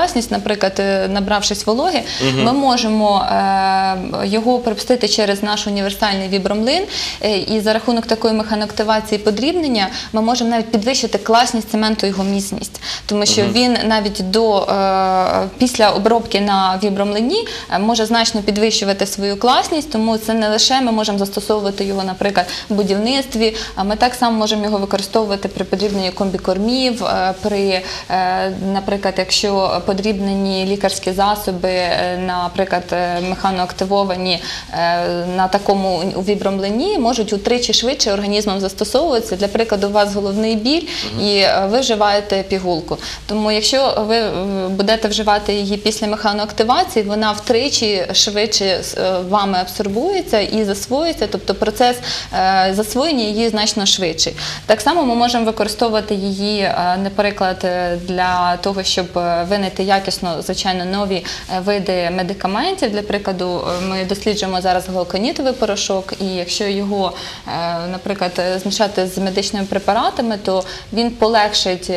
класність, наприклад, е, набравшись вологи, Мгм. ми можемо е, його пропустити через наш універсальний вібромлин, е, і за рахунок такої механоактивації подрібнення ми можемо навіть підвищити класність цементу, його міцність, тому що Мгм. він навіть до, е, після обробки на вібромлині е, може значно підвищувати свою класність, тому це не лише ми можемо застосовувати його, наприклад, в будівництві, а ми так само можемо його використовувати при подрібненні комбікормів, е, при, е, наприклад, якщо подрібнені лікарські засоби, е, наприклад, е, механоактивовані е, на такому вібромлині, можуть утричі швидше організмом застосовуватися. Для прикладу, у вас головний біль і е, ви вживаєте пігулку. Тому якщо ви е, будете вживати її після механоактивації, вона втричі швидше е, вами абсорбується і засвоюється, тобто процес е, засвоєння її значно швидший. Так само ми можемо використовувати її, е, наприклад, е, для того, щоб е, винайти якісно, звичайно, нові е, види медикаментів. Для прикладу, е, ми досліджуємо зараз глауконітовий порошок, і якщо його, е, наприклад, е, змішати з медичними препаратами, то він полегшить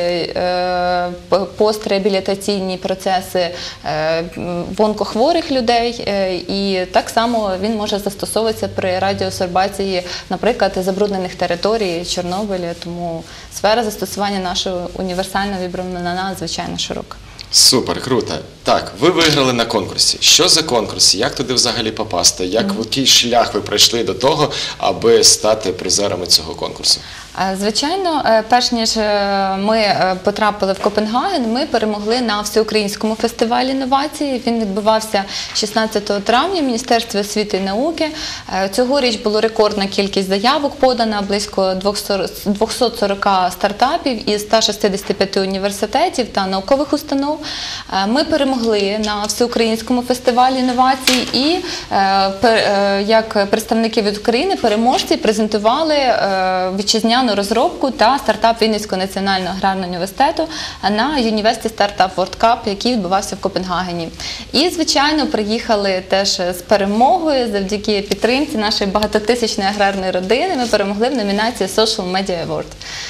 е, п- постреабілітаційні процеси е, в онкохворих людей, е, і так само він може застосовуватися при радіосорбації, наприклад, забруднених територій Чорнобиля, тому сфера застосування нашого універсального вібромлина надзвичайно широка. Супер, круто. Так, ви виграли на конкурсі. Що за конкурс? Як туди взагалі попасти? Як, який шлях ви пройшли до того, аби стати призерами цього конкурсу? Е, Звичайно, е, перш ніж е, ми е, потрапили в Копенгаген, ми перемогли на всеукраїнському фестивалі інновацій. Він відбувався шістнадцятого травня в Міністерстві освіти і науки. Е, Цьогоріч було рекордна кількість заявок подана, близько двохсот сорок стартапів із ста шістдесяти п'яти університетів та наукових установ. Е, Ми перемогли на всеукраїнському фестивалі інновацій і е, пер- е, як представники від України, переможці презентували е, вітчизняну розробку та стартап Вінницького національного аграрного університету на University Startup World Cup, який відбувався в Копенгагені. І, звичайно, приїхали теж з перемогою завдяки підтримці нашої багатотисячної аграрної родини. Ми перемогли в номінації Social Media Award.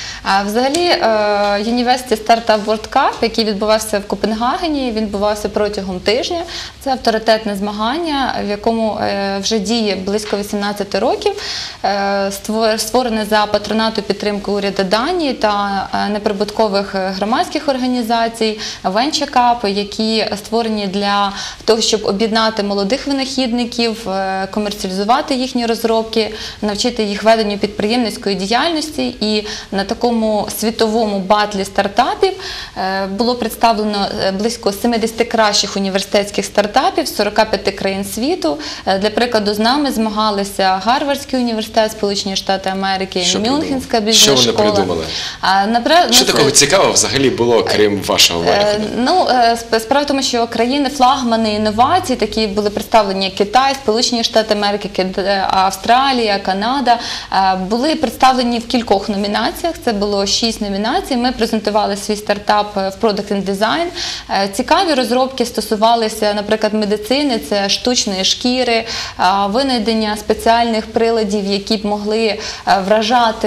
А взагалі, е, University Startup World Cup, який відбувався в Копенгагені, він відбувався протягом тижня. Це авторитетне змагання, в якому е, вже діє близько вісімнадцяти років, е, створ- створене за патронату підтримки уряду Данії та е, неприбуткових громадських організацій, Venture Cup, які створені для того, щоб об'єднати молодих винахідників, е, комерціалізувати їхні розробки, навчити їх веденню підприємницької діяльності. І на такому світовому батлі стартапів е, було представлено е, близько сімдесят кращих університетських стартапів з сорока п'яти країн світу. Е, Для прикладу, з нами змагалися Гарвардський університет, Сполучені Штати Америки, Що Мюнхенська придумали? Що бізнес-школа. вони придумали? А, напра- Що ну, такого це- цікавого взагалі було, крім вашого Е, винаходу? Ну, е, сп- справа в тому, що країни-флагмани інновацій, такі були представлені як Китай, Сполучені Штати Америки, Кит- е, Австралія, Канада, е, були представлені в кількох номінаціях. Це було шість номінацій. Ми презентували свій стартап в Product and Design. Е, Цікаві розробки стосувалися, наприклад, медицини, це штучної шкіри, е, винайдення спеціальних приладів, які б могли е, вражати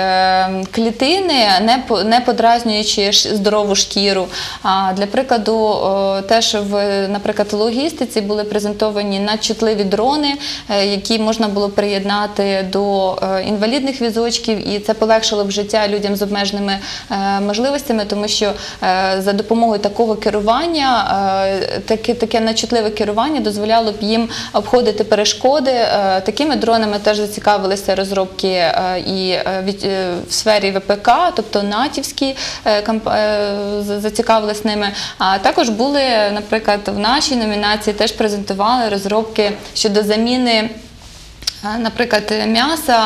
е, клітини, не по- не подразнюючи ш- здорову шкіру. А для прикладу, о, теж в, наприклад, логістиці були презентовані надчутливі дрони, е, які можна було приєднати до е, інвалідних візочків, і це полегшило б життя людям з обмеженими е, можливостями, тому що е, за допомогою такого керування, е, таке, таке надчутливе керування дозволяло б їм обходити перешкоди. Е, Такими дронами теж зацікавилися розробки е, і е, від- е, в сфері В П К, тобто натівські е, камп- е, з- зацікавились ними. А також були, наприклад, в нашій номінації теж презентували розробки щодо заміни, а, наприклад, м'яса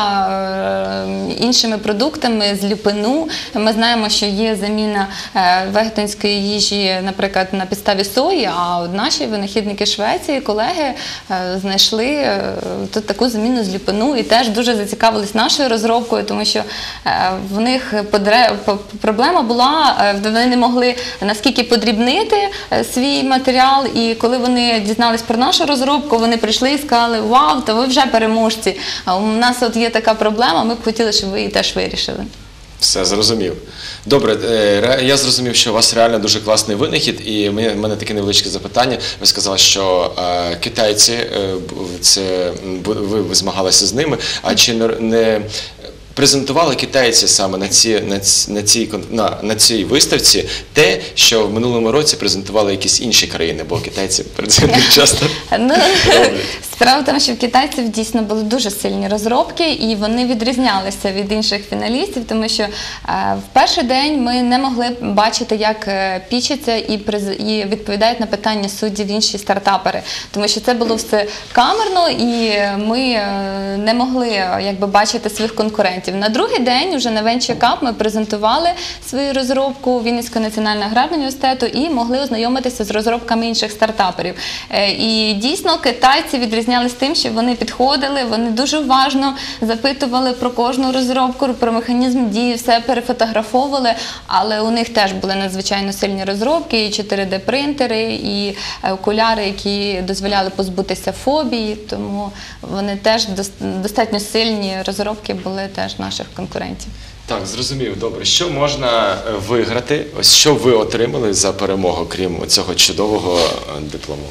е, іншими продуктами з люпину. Ми знаємо, що є заміна е, вегетарської їжі, наприклад, на підставі сої, а от наші винахідники Швеції, колеги, е, знайшли е, тут таку заміну з люпину і теж дуже зацікавились нашою розробкою, тому що е, в них подре- по- проблема була, е, вони не могли наскільки подрібнити е, свій матеріал, і коли вони дізнались про нашу розробку, вони прийшли і сказали: «Вау, то ви вже переможці. А у нас от є така проблема, ми б хотіли, щоб ви її теж вирішили». Все, зрозумів. Добре, е, ре- я зрозумів, що у вас реально дуже класний винахід, і в мене, в мене таке невеличке запитання. Ви сказали, що е, китайці, е, б- це, м, бу- ви, ви змагалися з ними, а чи не, не презентували китайці саме на, ці, на, ц- на, цій, кон- на, на цій виставці те, що в минулому році презентували якісь інші країни, бо китайці презентують часто Ну, роблять. справа в тому, що в китайців дійсно були дуже сильні розробки, і вони відрізнялися від інших фіналістів, тому що е, в перший день ми не могли бачити, як е, пічаться і, приз- і відповідають на питання суддів інші стартапери, тому що це було все камерно, і ми е, не могли е, якби, бачити своїх конкурентів. На другий день, вже на Venture Cup, ми презентували свою розробку Вінницького національного аграрного університету і могли ознайомитися з розробками інших стартаперів. Е, І дійсно китайці відрізнялися тим, що вони підходили, вони дуже уважно запитували про кожну розробку, про механізм дії, все перефотографовували, але у них теж були надзвичайно сильні розробки, і чотири де принтери, і е, окуляри, які дозволяли позбутися фобії, тому вони теж дос- достатньо сильні розробки були теж наших конкурентів. Так, зрозумів. Добре. Що можна е, виграти? Ось що ви отримали за перемогу, крім цього чудового е, диплому?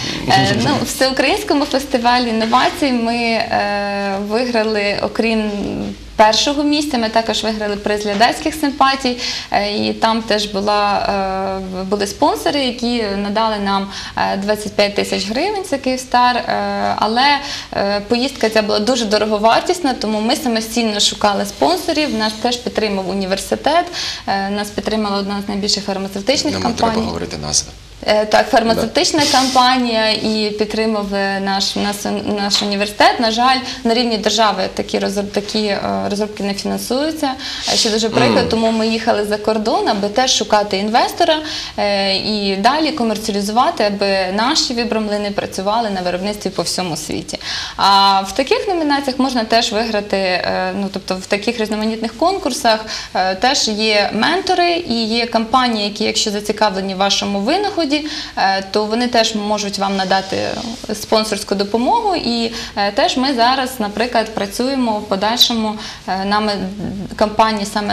Е, ну, в Всеукраїнському фестивалі інновацій ми е, виграли, окрім першого місця, ми також виграли приз глядацьких симпатій, е, і там теж була, е, були спонсори, які надали нам е, двадцять п'ять тисяч гривень, це Київстар, е, але е, поїздка ця була дуже дороговартісна, тому ми самостійно шукали спонсорів, нас теж підтримав університет, е, нас підтримала одна з найбільших фармацевтичних Нам компаній. треба говорити назви. Е, Так, фармацевтична компанія і підтримав е, наш, наш, наш університет. На жаль, на рівні держави такі, розроб, такі е, розробки не фінансуються, е, що дуже прикро, Мгм. тому ми їхали за кордон, аби теж шукати інвестора е, і далі комерціалізувати, аби наші вібромлини працювали на виробництві по всьому світі. А в таких номінаціях можна теж виграти, е, ну тобто в таких різноманітних конкурсах е, теж є ментори і є компанії, які, якщо зацікавлені в вашому винаході, е, то вони теж можуть вам надати спонсорську допомогу. І е, теж ми зараз, наприклад, працюємо в подальшому е, нами компанії саме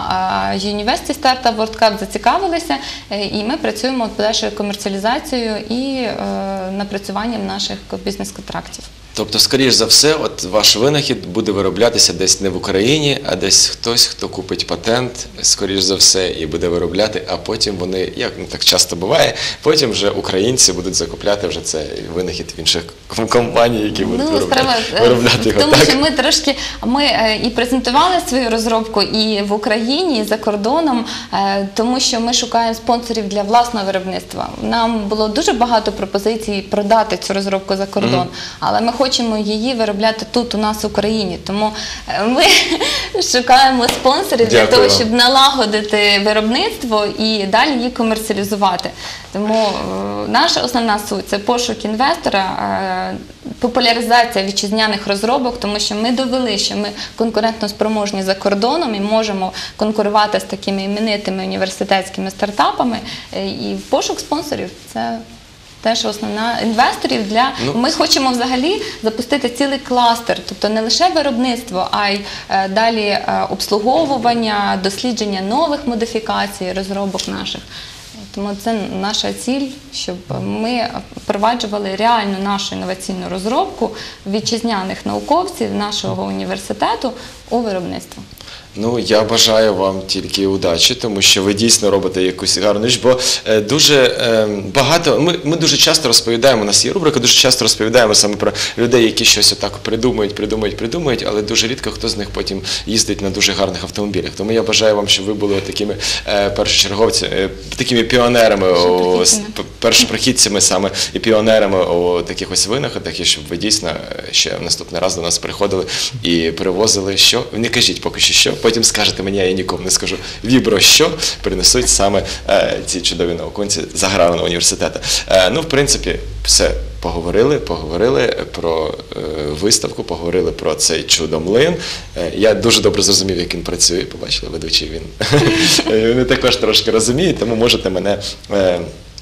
на е, University Startup World Cup зацікавилися, е, і ми працюємо над подальшою комерціалізацією і е, напрацюванням наших бізнес-контрактів. Тобто, скоріш за все, от ваш винахід буде вироблятися десь не в Україні, а десь хтось, хто купить патент, скоріш за все, і буде виробляти, а потім вони, як ну, так часто буває, потім вже українці будуть закупляти вже цей винахід в інших компаній, які будуть Ну, виробляти, справа е, виробляти в його. тому, Так? що ми трошки ми е, і презентували свою розробку і в Україні, і за кордоном, е, тому що ми шукаємо спонсорів для власного виробництва. Нам було дуже багато пропозицій продати цю розробку за кордон, Мгм. але ми хочемо її виробляти тут, у нас в Україні. Тому е, ми шукаємо спонсорів для Дякую того, вам. щоб налагодити виробництво і далі її комерціалізувати. Тому е, наша основна суть – це пошук інвестора, е, популяризація вітчизняних розробок, тому що ми довели, що ми конкурентно спроможні за кордоном і можемо конкурувати з такими іменитими університетськими стартапами. Е, І пошук спонсорів – це теж основна інвесторів для Ну, ми хочемо взагалі запустити цілий кластер, тобто не лише виробництво, а й е, далі е, обслуговування, дослідження нових модифікацій, розробок наших. Тому це наша ціль, щоб ми впроваджували реальну нашу інноваційну розробку вітчизняних науковців нашого університету у виробництво. Ну, я бажаю вам тільки удачі, тому що ви дійсно робите якусь гарну річ, бо е, дуже е, багато, ми, ми дуже часто розповідаємо, у нас є рубрика, дуже часто розповідаємо саме про людей, які щось отак придумують, придумують, придумують, але дуже рідко хто з них потім їздить на дуже гарних автомобілях. Тому я бажаю вам, щоб ви були такими е, першочерговцями, е, такими піонерами, о, с- п- першопрохідцями саме і піонерами у таких ось винаходах, і щоб ви дійсно е, ще в наступний раз до нас приходили і привозили що, не кажіть поки що що, потім скажете мені, а я нікому не скажу, вібро що принесуть саме е, ці чудові науковці з аграрного університету. Е, ну, в принципі, все. Поговорили, поговорили про е, виставку, поговорили про цей чудо-млин. Е, я дуже добре зрозумів, як він працює, побачили ведучий, він, він також трошки розуміє, тому можете мене... Е,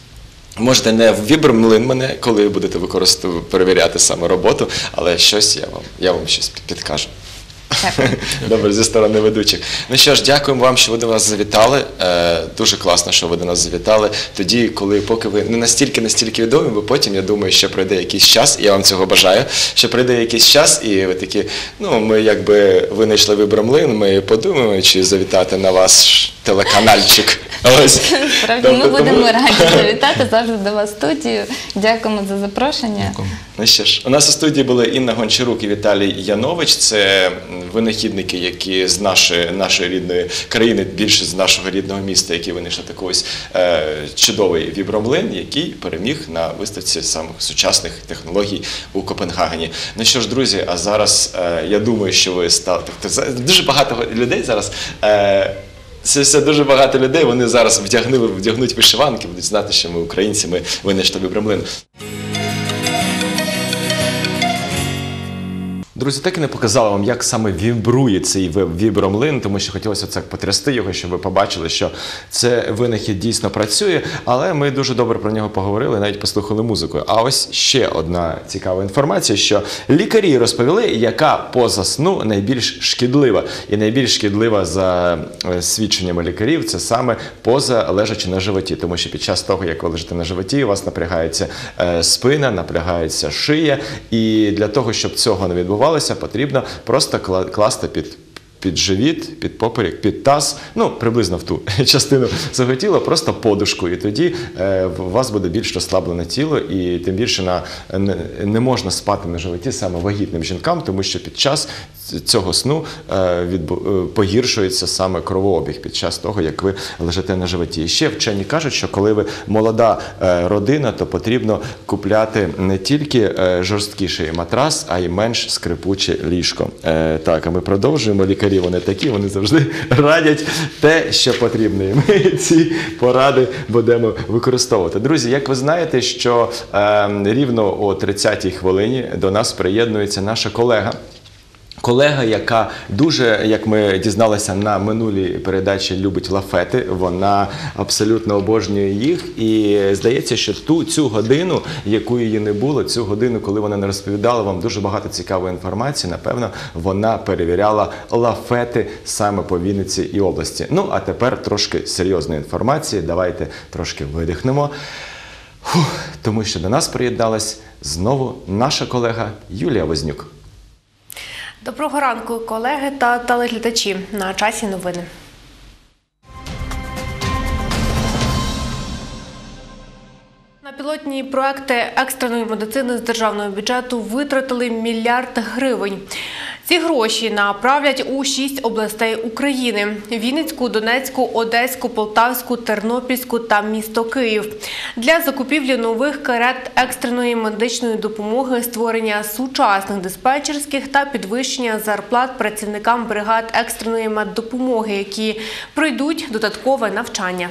Можете не в вібромлин мене, коли будете використовувати, перевіряти саме роботу, але щось я вам, я вам щось підкажу. Дякую. Добре, зі сторони ведучих. Ну що ж, дякуємо вам, що ви до нас завітали. Е, дуже класно, що ви до нас завітали. Тоді, коли поки ви не настільки, настільки відомі, бо потім, я думаю, що пройде якийсь час, і я вам цього бажаю, що пройде якийсь час, і ви такі, ну, ми якби винайшли вибір млин, ми подумаємо, чи завітати на ваш телеканальчик. Ось. Справді, ми будемо раді завітати завжди до вас в студію. Дякуємо за запрошення. Ну що ж, у нас у студії були Інна Гончарук і Віталій Янович. Це винахідники, які з нашої, нашої рідної країни, більше з нашого рідного міста, які винайшли такий ось е, чудовий вібромлин, який переміг на виставці самих сучасних технологій у Копенгагені. Ну що ж, друзі, а зараз е, я думаю, що ви стали... Тобто, дуже багато людей зараз... Е, Це все дуже багато людей, вони зараз вдягнули, вдягнуть вишиванки, будуть знати, що ми українці, ми винайшли вібромлин. Друзі, так і не показала вам, як саме вібрує цей вібромлин, тому що хотілося так потрясти його, щоб ви побачили, що це винахід дійсно працює, але ми дуже добре про нього поговорили, навіть послухали музику. А ось ще одна цікава інформація, що лікарі розповіли, яка поза сну найбільш шкідлива. І найбільш шкідлива за свідченнями лікарів – це саме поза лежачи на животі, тому що під час того, як ви лежите на животі, у вас напрягається спина, напрягається шия, і для того, щоб цього не відбувалося, потрібно просто класти під, під живіт, під поперек, під таз, ну, приблизно в ту частину свого тіла, просто подушку. І тоді е, у вас буде більш розслаблене тіло, і тим більше на, не, не можна спати на животі саме вагітним жінкам, тому що під час цього сну е, від, е, погіршується саме кровообіг під час того, як ви лежите на животі. І ще вчені кажуть, що коли ви молода е, родина, то потрібно купляти не тільки е, жорсткіший матрас, а й менш скрипуче ліжко. Е, так, а ми продовжуємо. Лікарі вони такі, вони завжди радять те, що потрібно. І ми ці поради будемо використовувати. Друзі, як ви знаєте, що е, рівно о тридцятій хвилині до нас приєднується наша колега, Колега, яка дуже, як ми дізналися на минулій передачі, любить лафети, вона абсолютно обожнює їх. І здається, що ту, цю годину, яку її не було, цю годину, коли вона не розповідала вам дуже багато цікавої інформації, напевно, вона перевіряла лафети саме по Вінниці і області. Ну, а тепер трошки серйозної інформації. Давайте трошки видихнемо. Фух, тому що до нас приєдналась знову наша колега Юлія Вознюк. Доброго ранку, колеги та телеглядачі. На часі новини. На пілотні проекти екстреної медицини з державного бюджету витратили мільярд гривень. Ці гроші направлять у шість областей України – Вінницьку, Донецьку, Одеську, Полтавську, Тернопільську та місто Київ. Для закупівлі нових карет екстреної медичної допомоги, створення сучасних диспетчерських та підвищення зарплат працівникам бригад екстреної меддопомоги, які пройдуть додаткове навчання.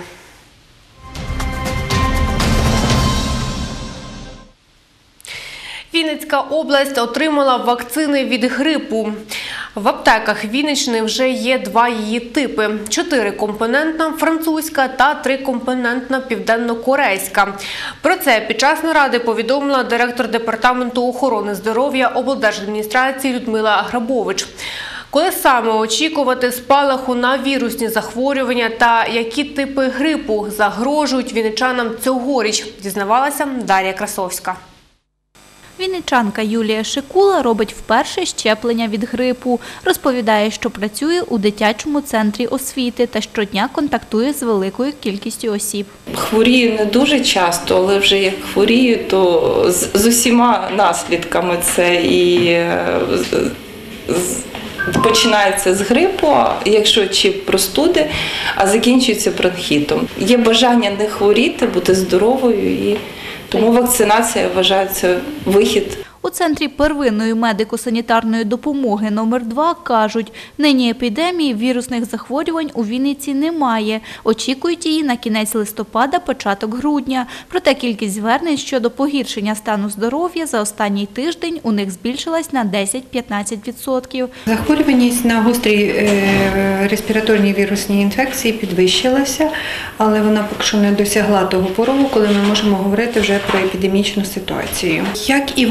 Вінницька область отримала вакцини від грипу. В аптеках Вінниччини вже є два її типи – чотирикомпонентна французька та трикомпонентна південно-корейська. Про це під час наради повідомила директор департаменту охорони здоров'я облдержадміністрації Людмила Грабович. Коли саме очікувати спалаху на вірусні захворювання та які типи грипу загрожують вінничанам цьогоріч, дізнавалася Дар'я Красовська. Вінничанка Юлія Шикула робить вперше щеплення від грипу. Розповідає, що працює у дитячому центрі освіти та щодня контактує з великою кількістю осіб. Хворію не дуже часто, але вже як хворію, то з, з усіма наслідками це і з, починається з грипу, якщо чи простуди, а закінчується бронхітом. Є бажання не хворіти, бути здоровою і тому вакцинація, я вважаю, це вихід. У Центрі первинної медико-санітарної допомоги номер два кажуть, нині епідемії вірусних захворювань у Вінниці немає. Очікують її на кінець листопада, початок грудня. Проте кількість звернень щодо погіршення стану здоров'я за останній тиждень у них збільшилась на десять-п'ятнадцять відсотків. Захворюваність на гострі е, респіраторні вірусні інфекції підвищилася, але вона поки що не досягла того порогу, коли ми можемо говорити вже про епідемічну ситуацію. Як і в минулому,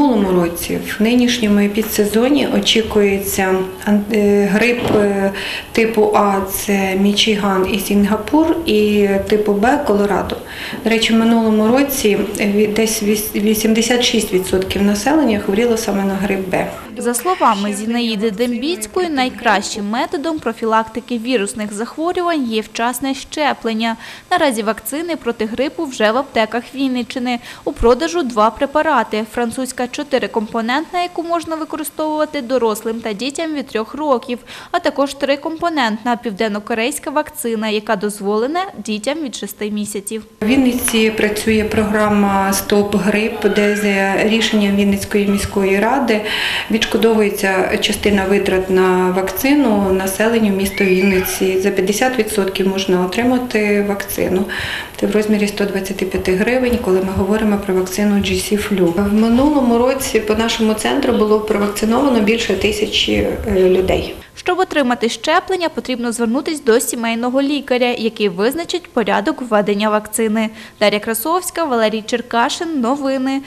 минулому році, в нинішньому епідсезоні очікується грип типу А – це Мічиган і Сінгапур, і типу Б – Колорадо. До речі, в минулому році десь вісімдесят шість відсотків населення хворіло саме на грип Б. За словами Зінаїди Дембіцької, найкращим методом профілактики вірусних захворювань є вчасне щеплення. Наразі вакцини проти грипу вже в аптеках Вінниччини. У продажу два препарати. Французька чотирикомпонентна, яку можна використовувати дорослим та дітям від трьох років, а також трикомпонентна південнокорейська вакцина, яка дозволена дітям від шести місяців. У Вінниці працює програма «Стоп грип», де за рішенням Вінницької міської ради відшкодовується частина витрат на вакцину населенню міста Вінниці. За п'ятдесят відсотків можна отримати вакцину. Це в розмірі сто двадцять п'ять гривень, коли ми говоримо про вакцину джі сі флю. В минулому році по нашому центру було провакциновано більше тисячі людей. Щоб отримати щеплення, потрібно звернутися до сімейного лікаря, який визначить порядок введення вакцини. Дар'я Красовська, Валерій Черкашин. Новини.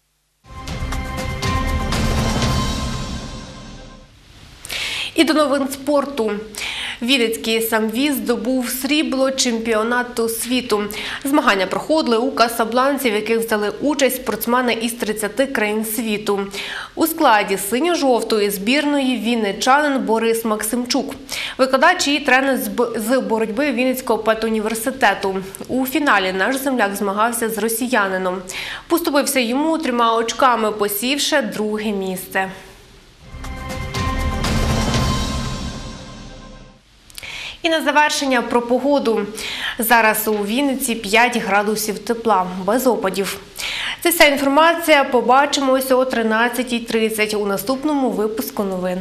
І до новин спорту. Вінницький самвіз здобув срібло чемпіонату світу. Змагання проходили у Касабланці, в яких взяли участь спортсмени із тридцяти країн світу. У складі синьо-жовтої збірної вінничанин Борис Максимчук, викладач і тренер з боротьби Вінницького педуніверситету. У фіналі наш земляк змагався з росіянином. Поступився йому трьома очками, посівши друге місце. І на завершення про погоду. Зараз у Вінниці п'ять градусів тепла, без опадів. Це вся інформація. Побачимося о тринадцятій тридцять у наступному випуску новин.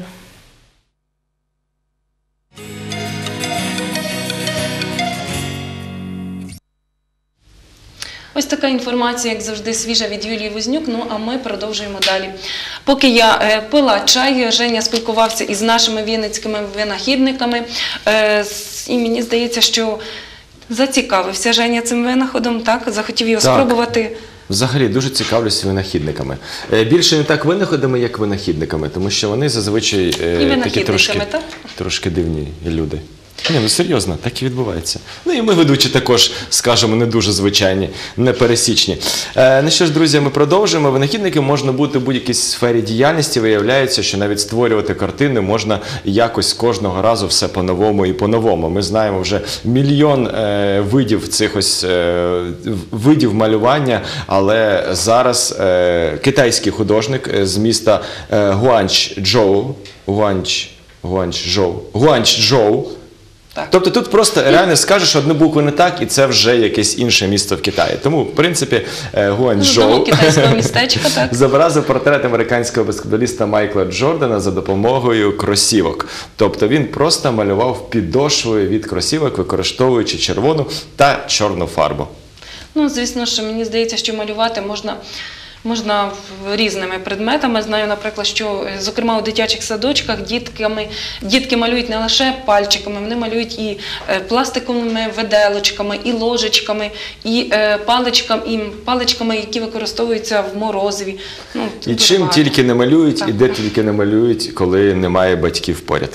Ось така інформація, як завжди, свіжа від Юлії Вознюк. Ну, а ми продовжуємо далі. Поки я е, пила чай, Женя спілкувався із нашими вінницькими винахідниками. Е, і мені здається, що зацікавився Женя цим винаходом, так? Захотів його Так. спробувати. Взагалі дуже цікавлюся винахідниками. Е, Більше не так винаходами, як винахідниками, тому що вони зазвичай е, такі трошки, так? трошки дивні люди. Ні, ну серйозно, так і відбувається. Ну і ми, ведучі, також, скажемо, не дуже звичайні, не пересічні. Е, ну що ж, друзі, ми продовжуємо. Винахідником можна бути в будь-якій сфері діяльності. Виявляється, що навіть створювати картини можна якось кожного разу все по-новому і по-новому. Ми знаємо вже мільйон е, видів цих ось е, видів малювання, але зараз е, китайський художник з міста е, Гуанчжоу, Гуанч, Гуанчжоу, Гуанчжоу. Так. Тобто тут просто реально скажеш одну букву не так, і це вже якесь інше місто в Китаї. Тому, в принципі, Гуанчжоу китайського містечка, так. зобразив портрет американського баскетболіста Майкла Джордана за допомогою кросівок. Тобто він просто малював підошвою від кросівок, використовуючи червону та чорну фарбу. Ну, звісно, що мені здається, що малювати можна... Можна різними предметами. Знаю, наприклад, що, зокрема, у дитячих садочках дітками, дітки малюють не лише пальчиками, вони малюють і пластиковими виделочками, і ложечками, і паличками, і паличками, які використовуються в морозиві. Ну, і чим багато. Тільки не малюють, Так. і де тільки не малюють, коли немає батьків поряд.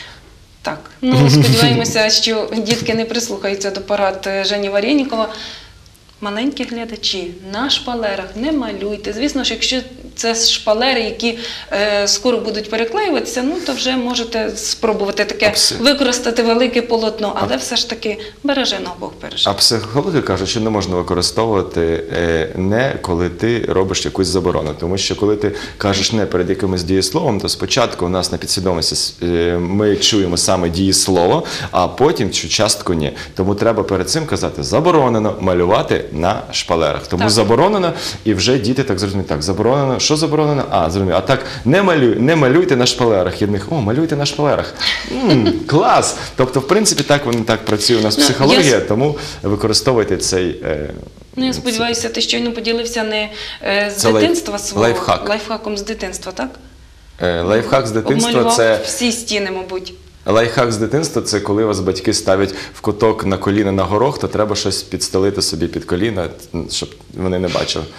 Так, ну сподіваємося, що дітки не прислухаються до порад Жені Варєнікова. Маленькі глядачі, на шпалерах не малюйте. Звісно ж, якщо це шпалери, які е, скоро будуть переклеюватися, ну то вже можете спробувати таке Абс... використати велике полотно, але а... все ж таки бережено Бог береже. А психологи кажуть, що не можна використовувати е, не коли ти робиш якусь заборону. Тому що коли ти кажеш не перед якимось дієсловом, то спочатку у нас на підсвідомості е, ми чуємо саме дієслово, а потім цю частку ні. Тому треба перед цим казати заборонено малювати на шпалерах. Тому так. заборонено, і вже діти так зрозуміють, так, заборонено, що заборонено? А, зрозуміло, а так, не, малюй, не малюйте на шпалерах. І в них, о, малюйте на шпалерах. М-м, клас! Тобто, в принципі, так вони так працює у нас ну, психологія, я... тому використовуйте цей... Е, ну, я сподіваюся, ти щойно поділився не е, з це дитинства лайф... свого, лайфхак. лайфхаком з дитинства, так? Е, лайфхак з дитинства Обмалював це... всі стіни, мабуть. Лайфхак з дитинства – це коли вас батьки ставлять в куток на коліна на горох, то треба щось підстелити собі під коліна, щоб вони не бачили.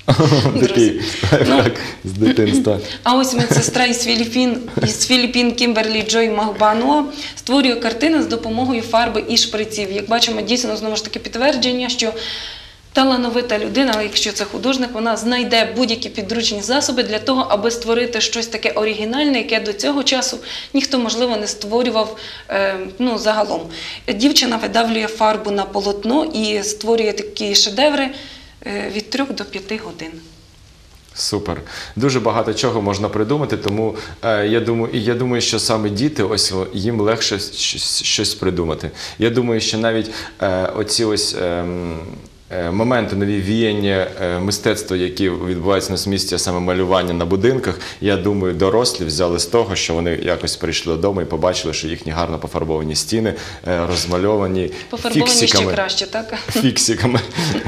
Такий лайфхак з дитинства. А ось медсестра із Філіппін, із Філіппін Кімберлі Джой Махбануа створює картини з допомогою фарби і шприців. Як бачимо, дійсно, знову ж таки, підтвердження, що талановита людина, але якщо це художник, вона знайде будь-які підручні засоби для того, аби створити щось таке оригінальне, яке до цього часу ніхто, можливо, не створював е, ну, загалом. Дівчина видавлює фарбу на полотно і створює такі шедеври е, від трьох до п'яти годин. Супер. Дуже багато чого можна придумати, тому е, я думаю, і я думаю, що саме діти, ось їм легше щось, щось придумати. Я думаю, що навіть е, оці ось е, е, моменти, нові віяння е, мистецтва, які відбуваються на місці, а саме малювання на будинках, я думаю, дорослі взяли з того, що вони якось прийшли додому і побачили, що їхні гарно пофарбовані стіни, е, розмальовані Пофарбовані фіксиками. ще краще, так? Фіксиками.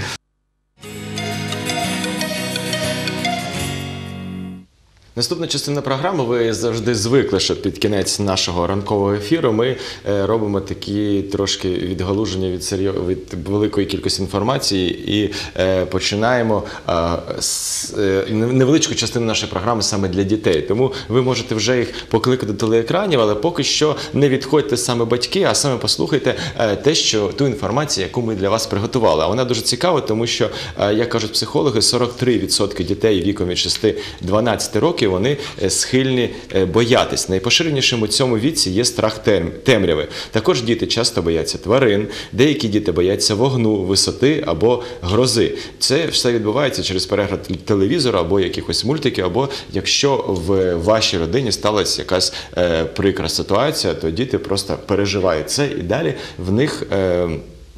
Наступна частина програми, ви завжди звикли, що під кінець нашого ранкового ефіру ми е, робимо такі трошки відгалуження від, серйо... від великої кількості інформації і е, починаємо е, з, е, невеличку частину нашої програми саме для дітей. Тому ви можете вже їх покликати до телеекранів, але поки що не відходьте саме батьки, а саме послухайте е, те, що, ту інформацію, яку ми для вас приготували. А вона дуже цікава, тому що, е, як кажуть психологи, сорок три відсотки дітей віком від шести до дванадцяти років вони схильні боятись. Найпоширенішим у цьому віці є страх темряви. Також діти часто бояться тварин, деякі діти бояться вогну, висоти або грози. Це все відбувається через перегляд телевізора або якихось мультиків, або якщо в вашій родині сталася якась е, прикра ситуація, то діти просто переживають це і далі в них... Е,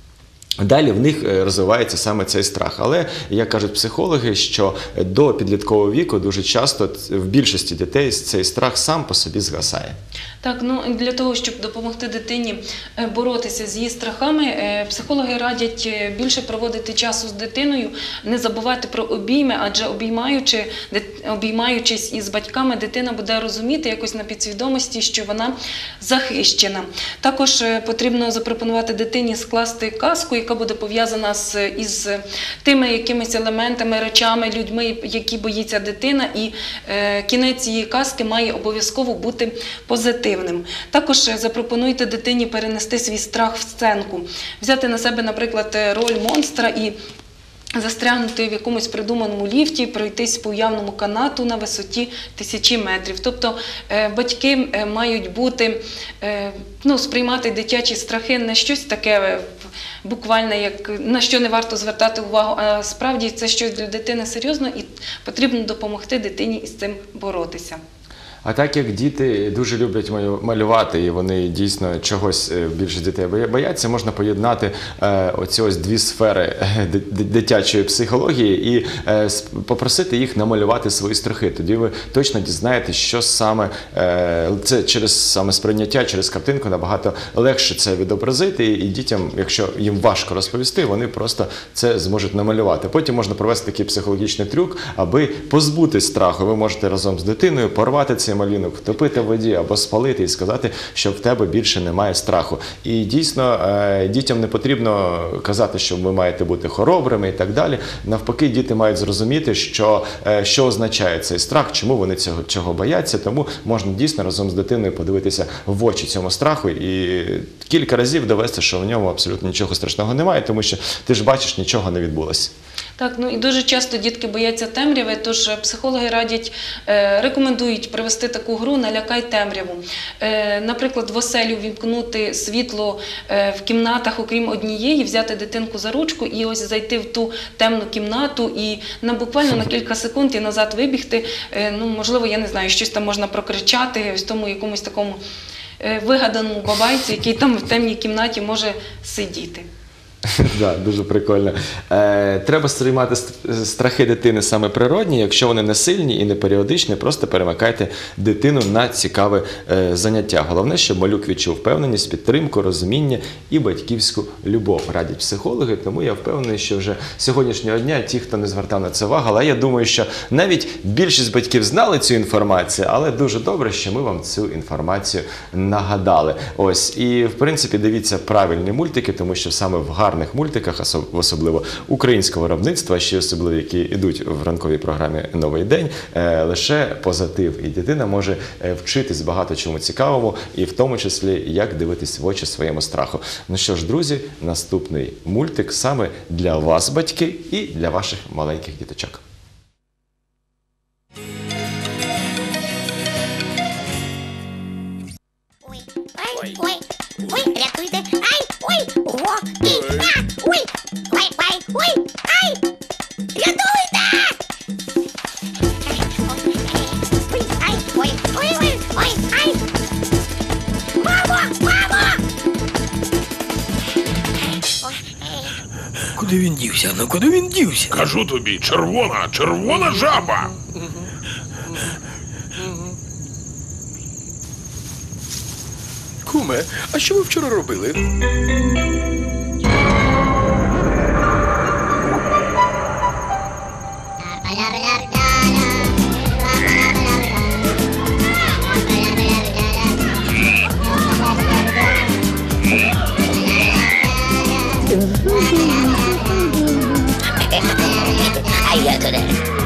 Далі в них розвивається саме цей страх. Але, як кажуть психологи, що до підліткового віку дуже часто в більшості дітей цей страх сам по собі згасає. Так, ну для того, щоб допомогти дитині боротися з її страхами, психологи радять більше проводити часу з дитиною, не забувати про обійми, адже обіймаючи, обіймаючись із батьками, дитина буде розуміти якось на підсвідомості, що вона захищена. Також потрібно запропонувати дитині скласти казку, яка буде пов'язана з, із тими якимись елементами, речами, людьми, які боїться дитина, і е, кінець цієї казки має обов'язково бути позитивним. Також запропонуйте дитині перенести свій страх в сценку, взяти на себе, наприклад, роль монстра і застрягнути в якомусь придуманому ліфті, пройтись по уявному канату на висоті тисячі метрів. Тобто батьки мають бути, ну, сприймати дитячі страхи не щось таке буквальне, як, на що не варто звертати увагу, а справді це щось для дитини серйозно і потрібно допомогти дитині із цим боротися. А так як діти дуже люблять малювати, і вони дійсно чогось більше дітей бояться, можна поєднати е, оці ось дві сфери дитячої психології і е, попросити їх намалювати свої страхи. Тоді ви точно дізнаєтесь, що саме, е, це через саме сприйняття, через картинку набагато легше це відобразити, і дітям, якщо їм важко розповісти, вони просто це зможуть намалювати. Потім можна провести такий психологічний трюк, аби позбутись страху. Ви можете разом з дитиною порвати цей малюнок, втопити в воді або спалити і сказати, що в тебе більше немає страху. І дійсно, дітям не потрібно казати, що ви маєте бути хоробрими і так далі. Навпаки, діти мають зрозуміти, що, що означає цей страх, чому вони цього, чого бояться. Тому можна дійсно разом з дитиною подивитися в очі цьому страху і кілька разів довести, що в ньому абсолютно нічого страшного немає, тому що ти ж бачиш, нічого не відбулося. Так, ну і дуже часто дітки бояться темряви, тож психологи радять, е, рекомендують провести таку гру «Налякай темряву». Е, наприклад, в оселю вімкнути світло е, в кімнатах, окрім однієї, взяти дитинку за ручку і ось зайти в ту темну кімнату і на буквально на кілька секунд і назад вибігти. Е, ну, можливо, я не знаю, щось там можна прокричати, ось тому якомусь такому е, вигаданому бабайці, який там в темній кімнаті може сидіти. Да, дуже прикольно. Е, треба сприймати страхи дитини саме природні, якщо вони не сильні і не періодичні, просто перемикайте дитину на цікаве е, заняття. Головне, щоб малюк відчув впевненість, підтримку, розуміння і батьківську любов, радять психологи. Тому я впевнений, що вже сьогоднішнього дня ті, хто не звертав на це увагу, але я думаю, що навіть більшість батьків знали цю інформацію, але дуже добре, що ми вам цю інформацію нагадали. Ось, і в принципі дивіться правильні мультики, тому що саме в гарному гарних мультиках, особливо українського виробництва, а ще особливо, які йдуть в ранковій програмі «Новий день», лише позитив. І дитина може вчитись багато чому цікавому, і в тому числі, як дивитись в очі своєму страху. Ну що ж, друзі, наступний мультик саме для вас, батьки, і для ваших маленьких діточок. Ой, ой, ой, рятуйте, ай, ой, о, і, а, ой, ой, ой, ой, ай, рятуйте! Ой, ай, ой, ой, ой, ой, ай, мамо, мамо! Куди він дівся? Ну куди він дівся? Кажу тобі, червона, червона жаба! Куме, а що ви вчора робили? А я туди.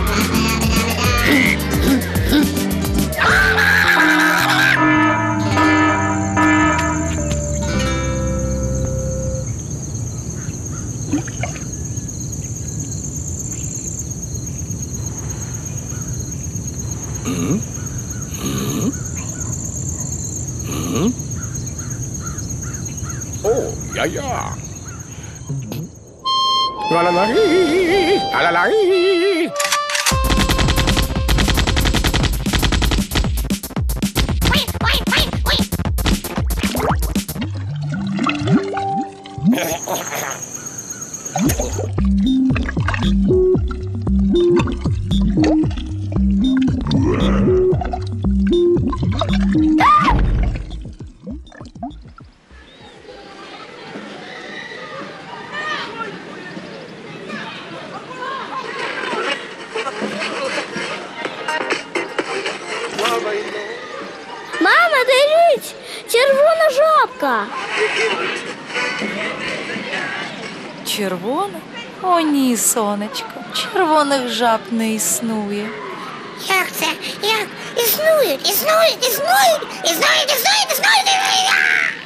О, я-я! Ла-ла-ла-ла-ла-ла-ла-ла-ла. Ой, ой, ой, ой. Мама, дивись! Червона жабка! Червона? О, ні, сонечко, червоних жаб не існує. Як це? Як? Існують, існують, існують, існують, існують, існують, існують!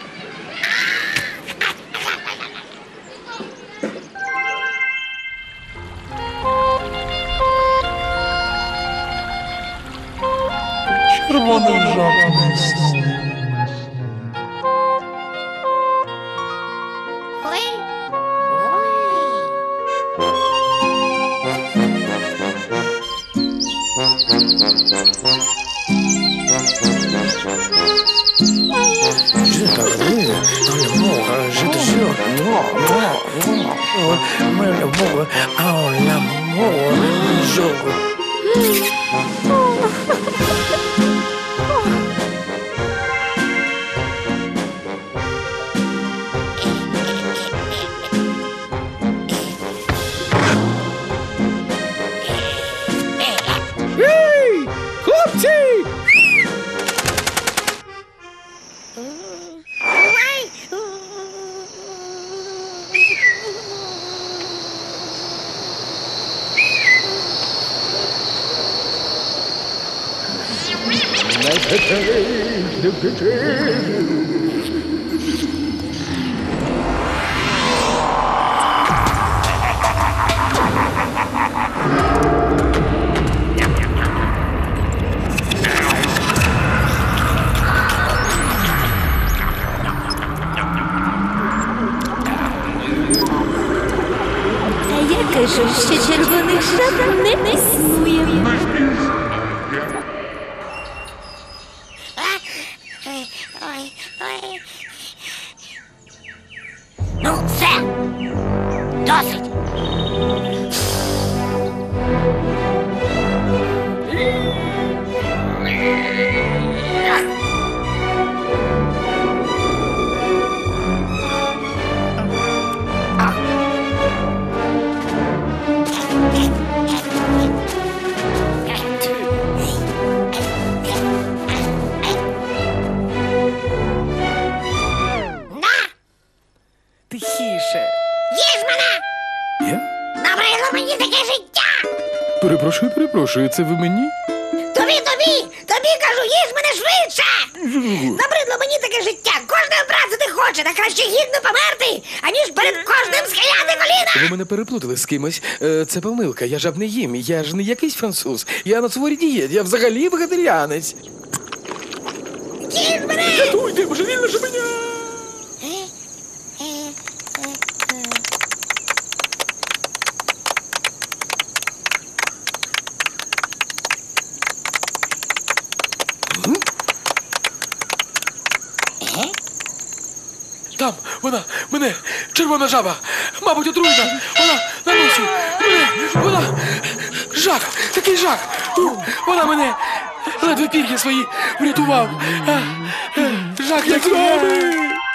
Червоних жаб не існує. Ой, Ей, хлопці! а я кажу, що червоних жаб не існує. Ой, ой, ой. Перепрошую, перепрошую, це ви мені? Тобі, тобі, тобі кажу, їж мене швидше! Набридло мені таке життя, кожного образити хоче, та краще гідно померти, аніж перед кожним схиляти коліна! Ви мене переплутали з кимось. Е, Це помилка, я жаб не їм, я ж не якийсь француз. Я на суворій дієті, я взагалі вегетаріанець. Їж мене! Рятуйте, божевільне жабеня! Там, вона, мене, червона жаба, мабуть, отруйна, вона на носі, мене, вона, жах, такий жах, У, вона мене, ледве пір'я свої врятував, а, е, жах, як жаби.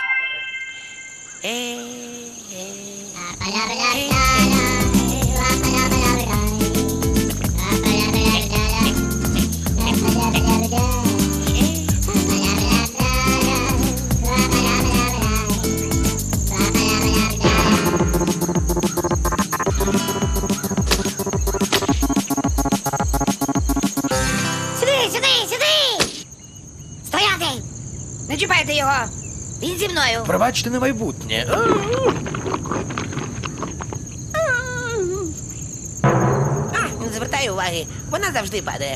Сюди, сюди, сюди! Стояти! Не чіпайте його! Він зі мною! Пробачте на майбутнє. А, не звертай уваги, вона завжди падає.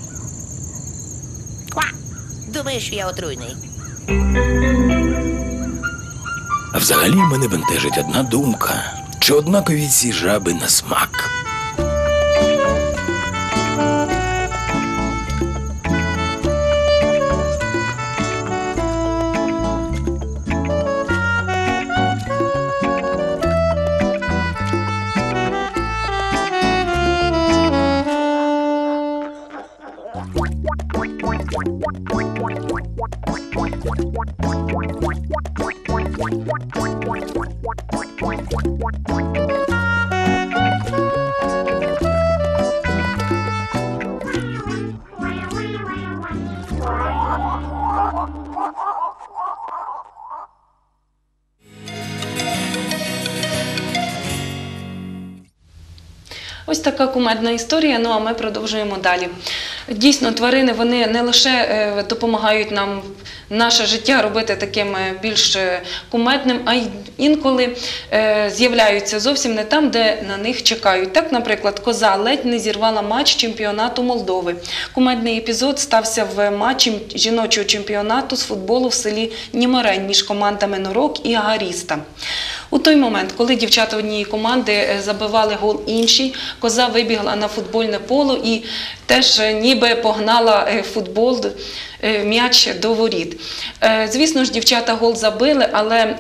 Ква! Думаєш, що я отруйний. А взагалі мене бентежить одна думка. Чи однакові ці жаби на смак? Ось така кумедна історія, ну а ми продовжуємо далі. Дійсно, тварини вони не лише е, допомагають нам наше життя робити таким е, більш е, кумедним, а й інколи е, з'являються зовсім не там, де на них чекають. Так, наприклад, коза ледь не зірвала матч чемпіонату Молдови. Кумедний епізод стався в матчі жіночого чемпіонату з футболу в селі Німорень між командами Норок і Агаріста. У той момент, коли дівчата однієї команди забивали гол іншій, коза вибігла на футбольне поле і теж ніби погнала футбол, м'яч до воріт. Звісно ж, дівчата гол забили, але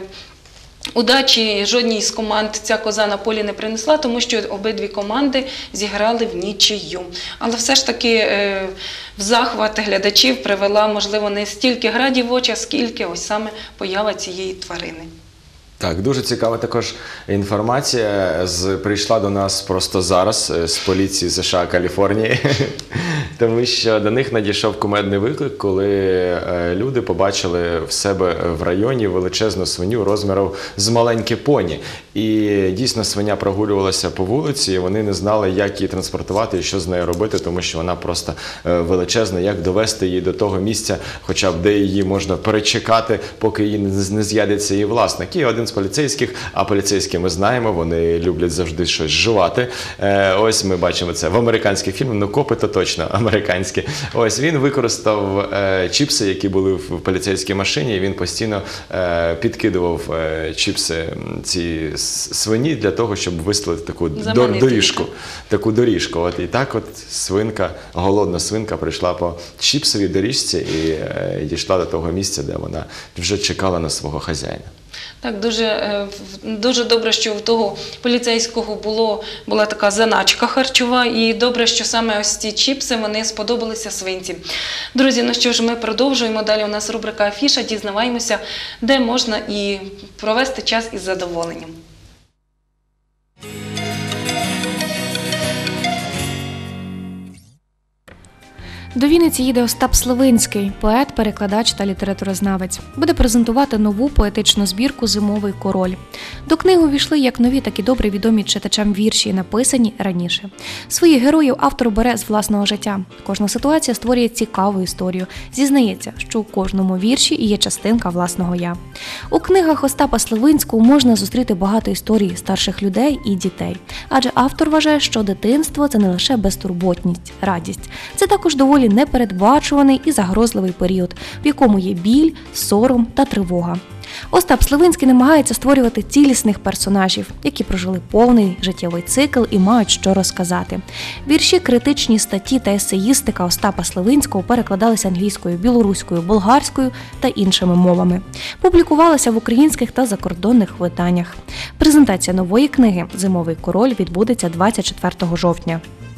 удачі жодній з команд ця коза на полі не принесла, тому що обидві команди зіграли в нічию. Але все ж таки в захват глядачів привела, можливо, не стільки гра дівоча, скільки ось саме поява цієї тварини. Так, дуже цікава також інформація з, прийшла до нас просто зараз з поліції США Каліфорнії, тому що до них надійшов кумедний виклик, коли е, люди побачили в себе в районі величезну свиню розміром з маленьке поні. І дійсно свиня прогулювалася по вулиці, і вони не знали, як її транспортувати і що з нею робити, тому що вона просто е, величезна, як довести її до того місця, хоча б де її можна перечекати, поки її не, не з'явиться її власник. І один з поліцейських, а поліцейські ми знаємо, вони люблять завжди щось жувати. Е, ось ми бачимо це в американських фільмах, ну копи то точно американські. Ось він використав е, чіпси, які були в поліцейській машині, і він постійно е, підкидував е, чіпси ці свині для того, щоб вислати таку дор, доріжку. Таку доріжку. От, і так от свинка, голодна свинка прийшла по чіпсовій доріжці і е, дійшла до того місця, де вона вже чекала на свого хазяїна. Так, дуже, дуже добре, що в того поліцейського було, була така заначка харчова, і добре, що саме ось ці чіпси, вони сподобалися свинці. Друзі, ну що ж, ми продовжуємо. Далі у нас рубрика «Афіша», дізнаваємося, де можна і провести час із задоволенням. До Вінниці їде Остап Сливинський, поет, перекладач та літературознавець. Буде презентувати нову поетичну збірку «Зимовий король». До книги увійшли як нові, так і добре відомі читачам вірші, написані раніше. Своїх героїв автор бере з власного життя. Кожна ситуація створює цікаву історію. Зізнається, що у кожному вірші є частинка власного «я». У книгах Остапа Сливинського можна зустріти багато історій старших людей і дітей. Адже автор вважає, що дитинство – це не лише безтурботність, радість. Це також доволі непередбачуваний і загрозливий період, в якому є біль, сором та тривога. Остап Сливинський намагається створювати цілісних персонажів, які прожили повний життєвий цикл і мають що розказати. Вірші, критичні статті та есеїстика Остапа Сливинського перекладалися англійською, білоруською, болгарською та іншими мовами. Публікувалися в українських та закордонних виданнях. Презентація нової книги «Зимовий король» відбудеться двадцять четвертого жовтня.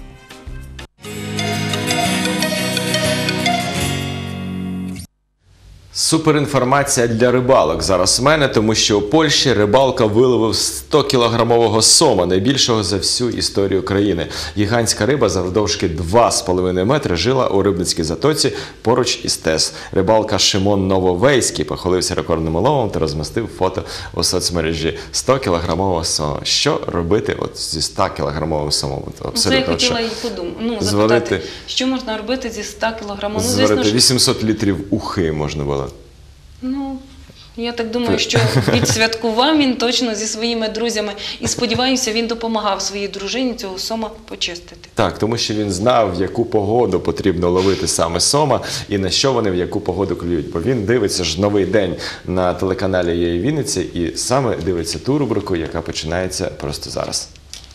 Суперінформація для рибалок зараз в мене, тому що у Польщі рибалка виловив сто кілограмового сома, найбільшого за всю історію країни. Гігантська риба завдовжки два з половиною метри жила у Рибницькій затоці поруч із ТЕС. Рибалка Шимон Нововейський похвалився рекордним уловом та розмістив фото у соцмережі. сто кілограмового сома. Що робити от зі ста кілограмовим сомом? Це я хотіла і подумати. Ну, запитати, що можна робити зі ста кілограмів? Ну, звісно, зварити вісімсот літрів ухи можна було. Ну, я так думаю, що відсвяткував він точно зі своїми друзями. І сподіваюся, він допомагав своїй дружині цього сома почистити. Так, тому що він знав, в яку погоду потрібно ловити саме сома і на що вони в яку погоду клюють. Бо він дивиться ж «Новий день» на телеканалі «Є Вінниця» і саме дивиться ту рубрику, яка починається просто зараз.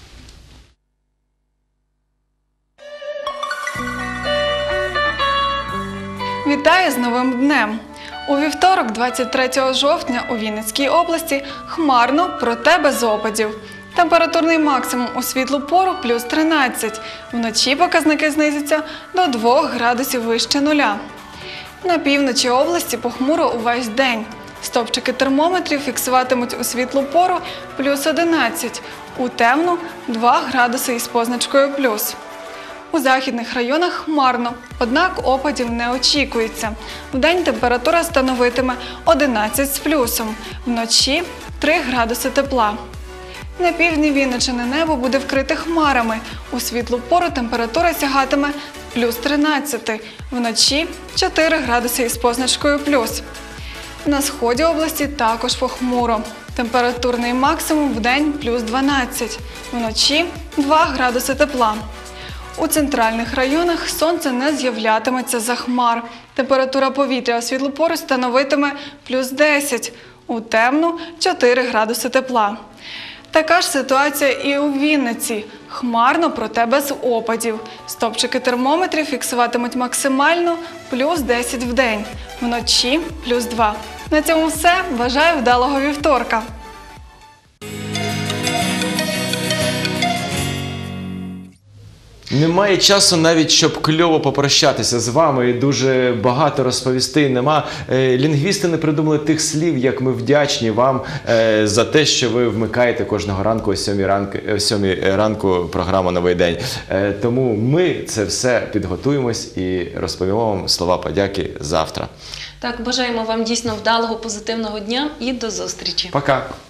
Вітаю з новим днем! У вівторок, двадцять третього жовтня, у Вінницькій області хмарно, проте без опадів. Температурний максимум у світлу пору – плюс тринадцять. Вночі показники знизяться до двох градусів вище нуля. На півночі області похмуро увесь день. Стопчики термометрів фіксуватимуть у світлу пору – плюс одинадцять, у темну – два градуси із позначкою «плюс». У західних районах хмарно, однак опадів не очікується. Вдень температура становитиме одинадцять з плюсом, вночі – три градуси тепла. На півдні Вінниччини небо буде вкрите хмарами. У світлу пору температура сягатиме плюс тринадцять, вночі – чотири градуси із позначкою «плюс». На сході області також похмуро. Температурний максимум вдень – плюс дванадцять, вночі – два градуси тепла. У центральних районах сонце не з'являтиметься за хмар. Температура повітря у світлу пору становитиме плюс десять, у темну – чотири градуси тепла. Така ж ситуація і у Вінниці. Хмарно, проте без опадів. Стопчики термометрів фіксуватимуть максимально плюс десять в день, вночі – плюс два. На цьому все. Бажаю вдалого вівторка! Немає часу навіть, щоб кльово попрощатися з вами і дуже багато розповісти. Нема. Лінгвісти не придумали тих слів, як ми вдячні вам за те, що ви вмикаєте кожного ранку о сьомій ранку, о сьомій ранку програму «Новий день». Тому ми це все підготуємось і розповімо вам слова подяки завтра. Так, бажаємо вам дійсно вдалого, позитивного дня і до зустрічі. Пока!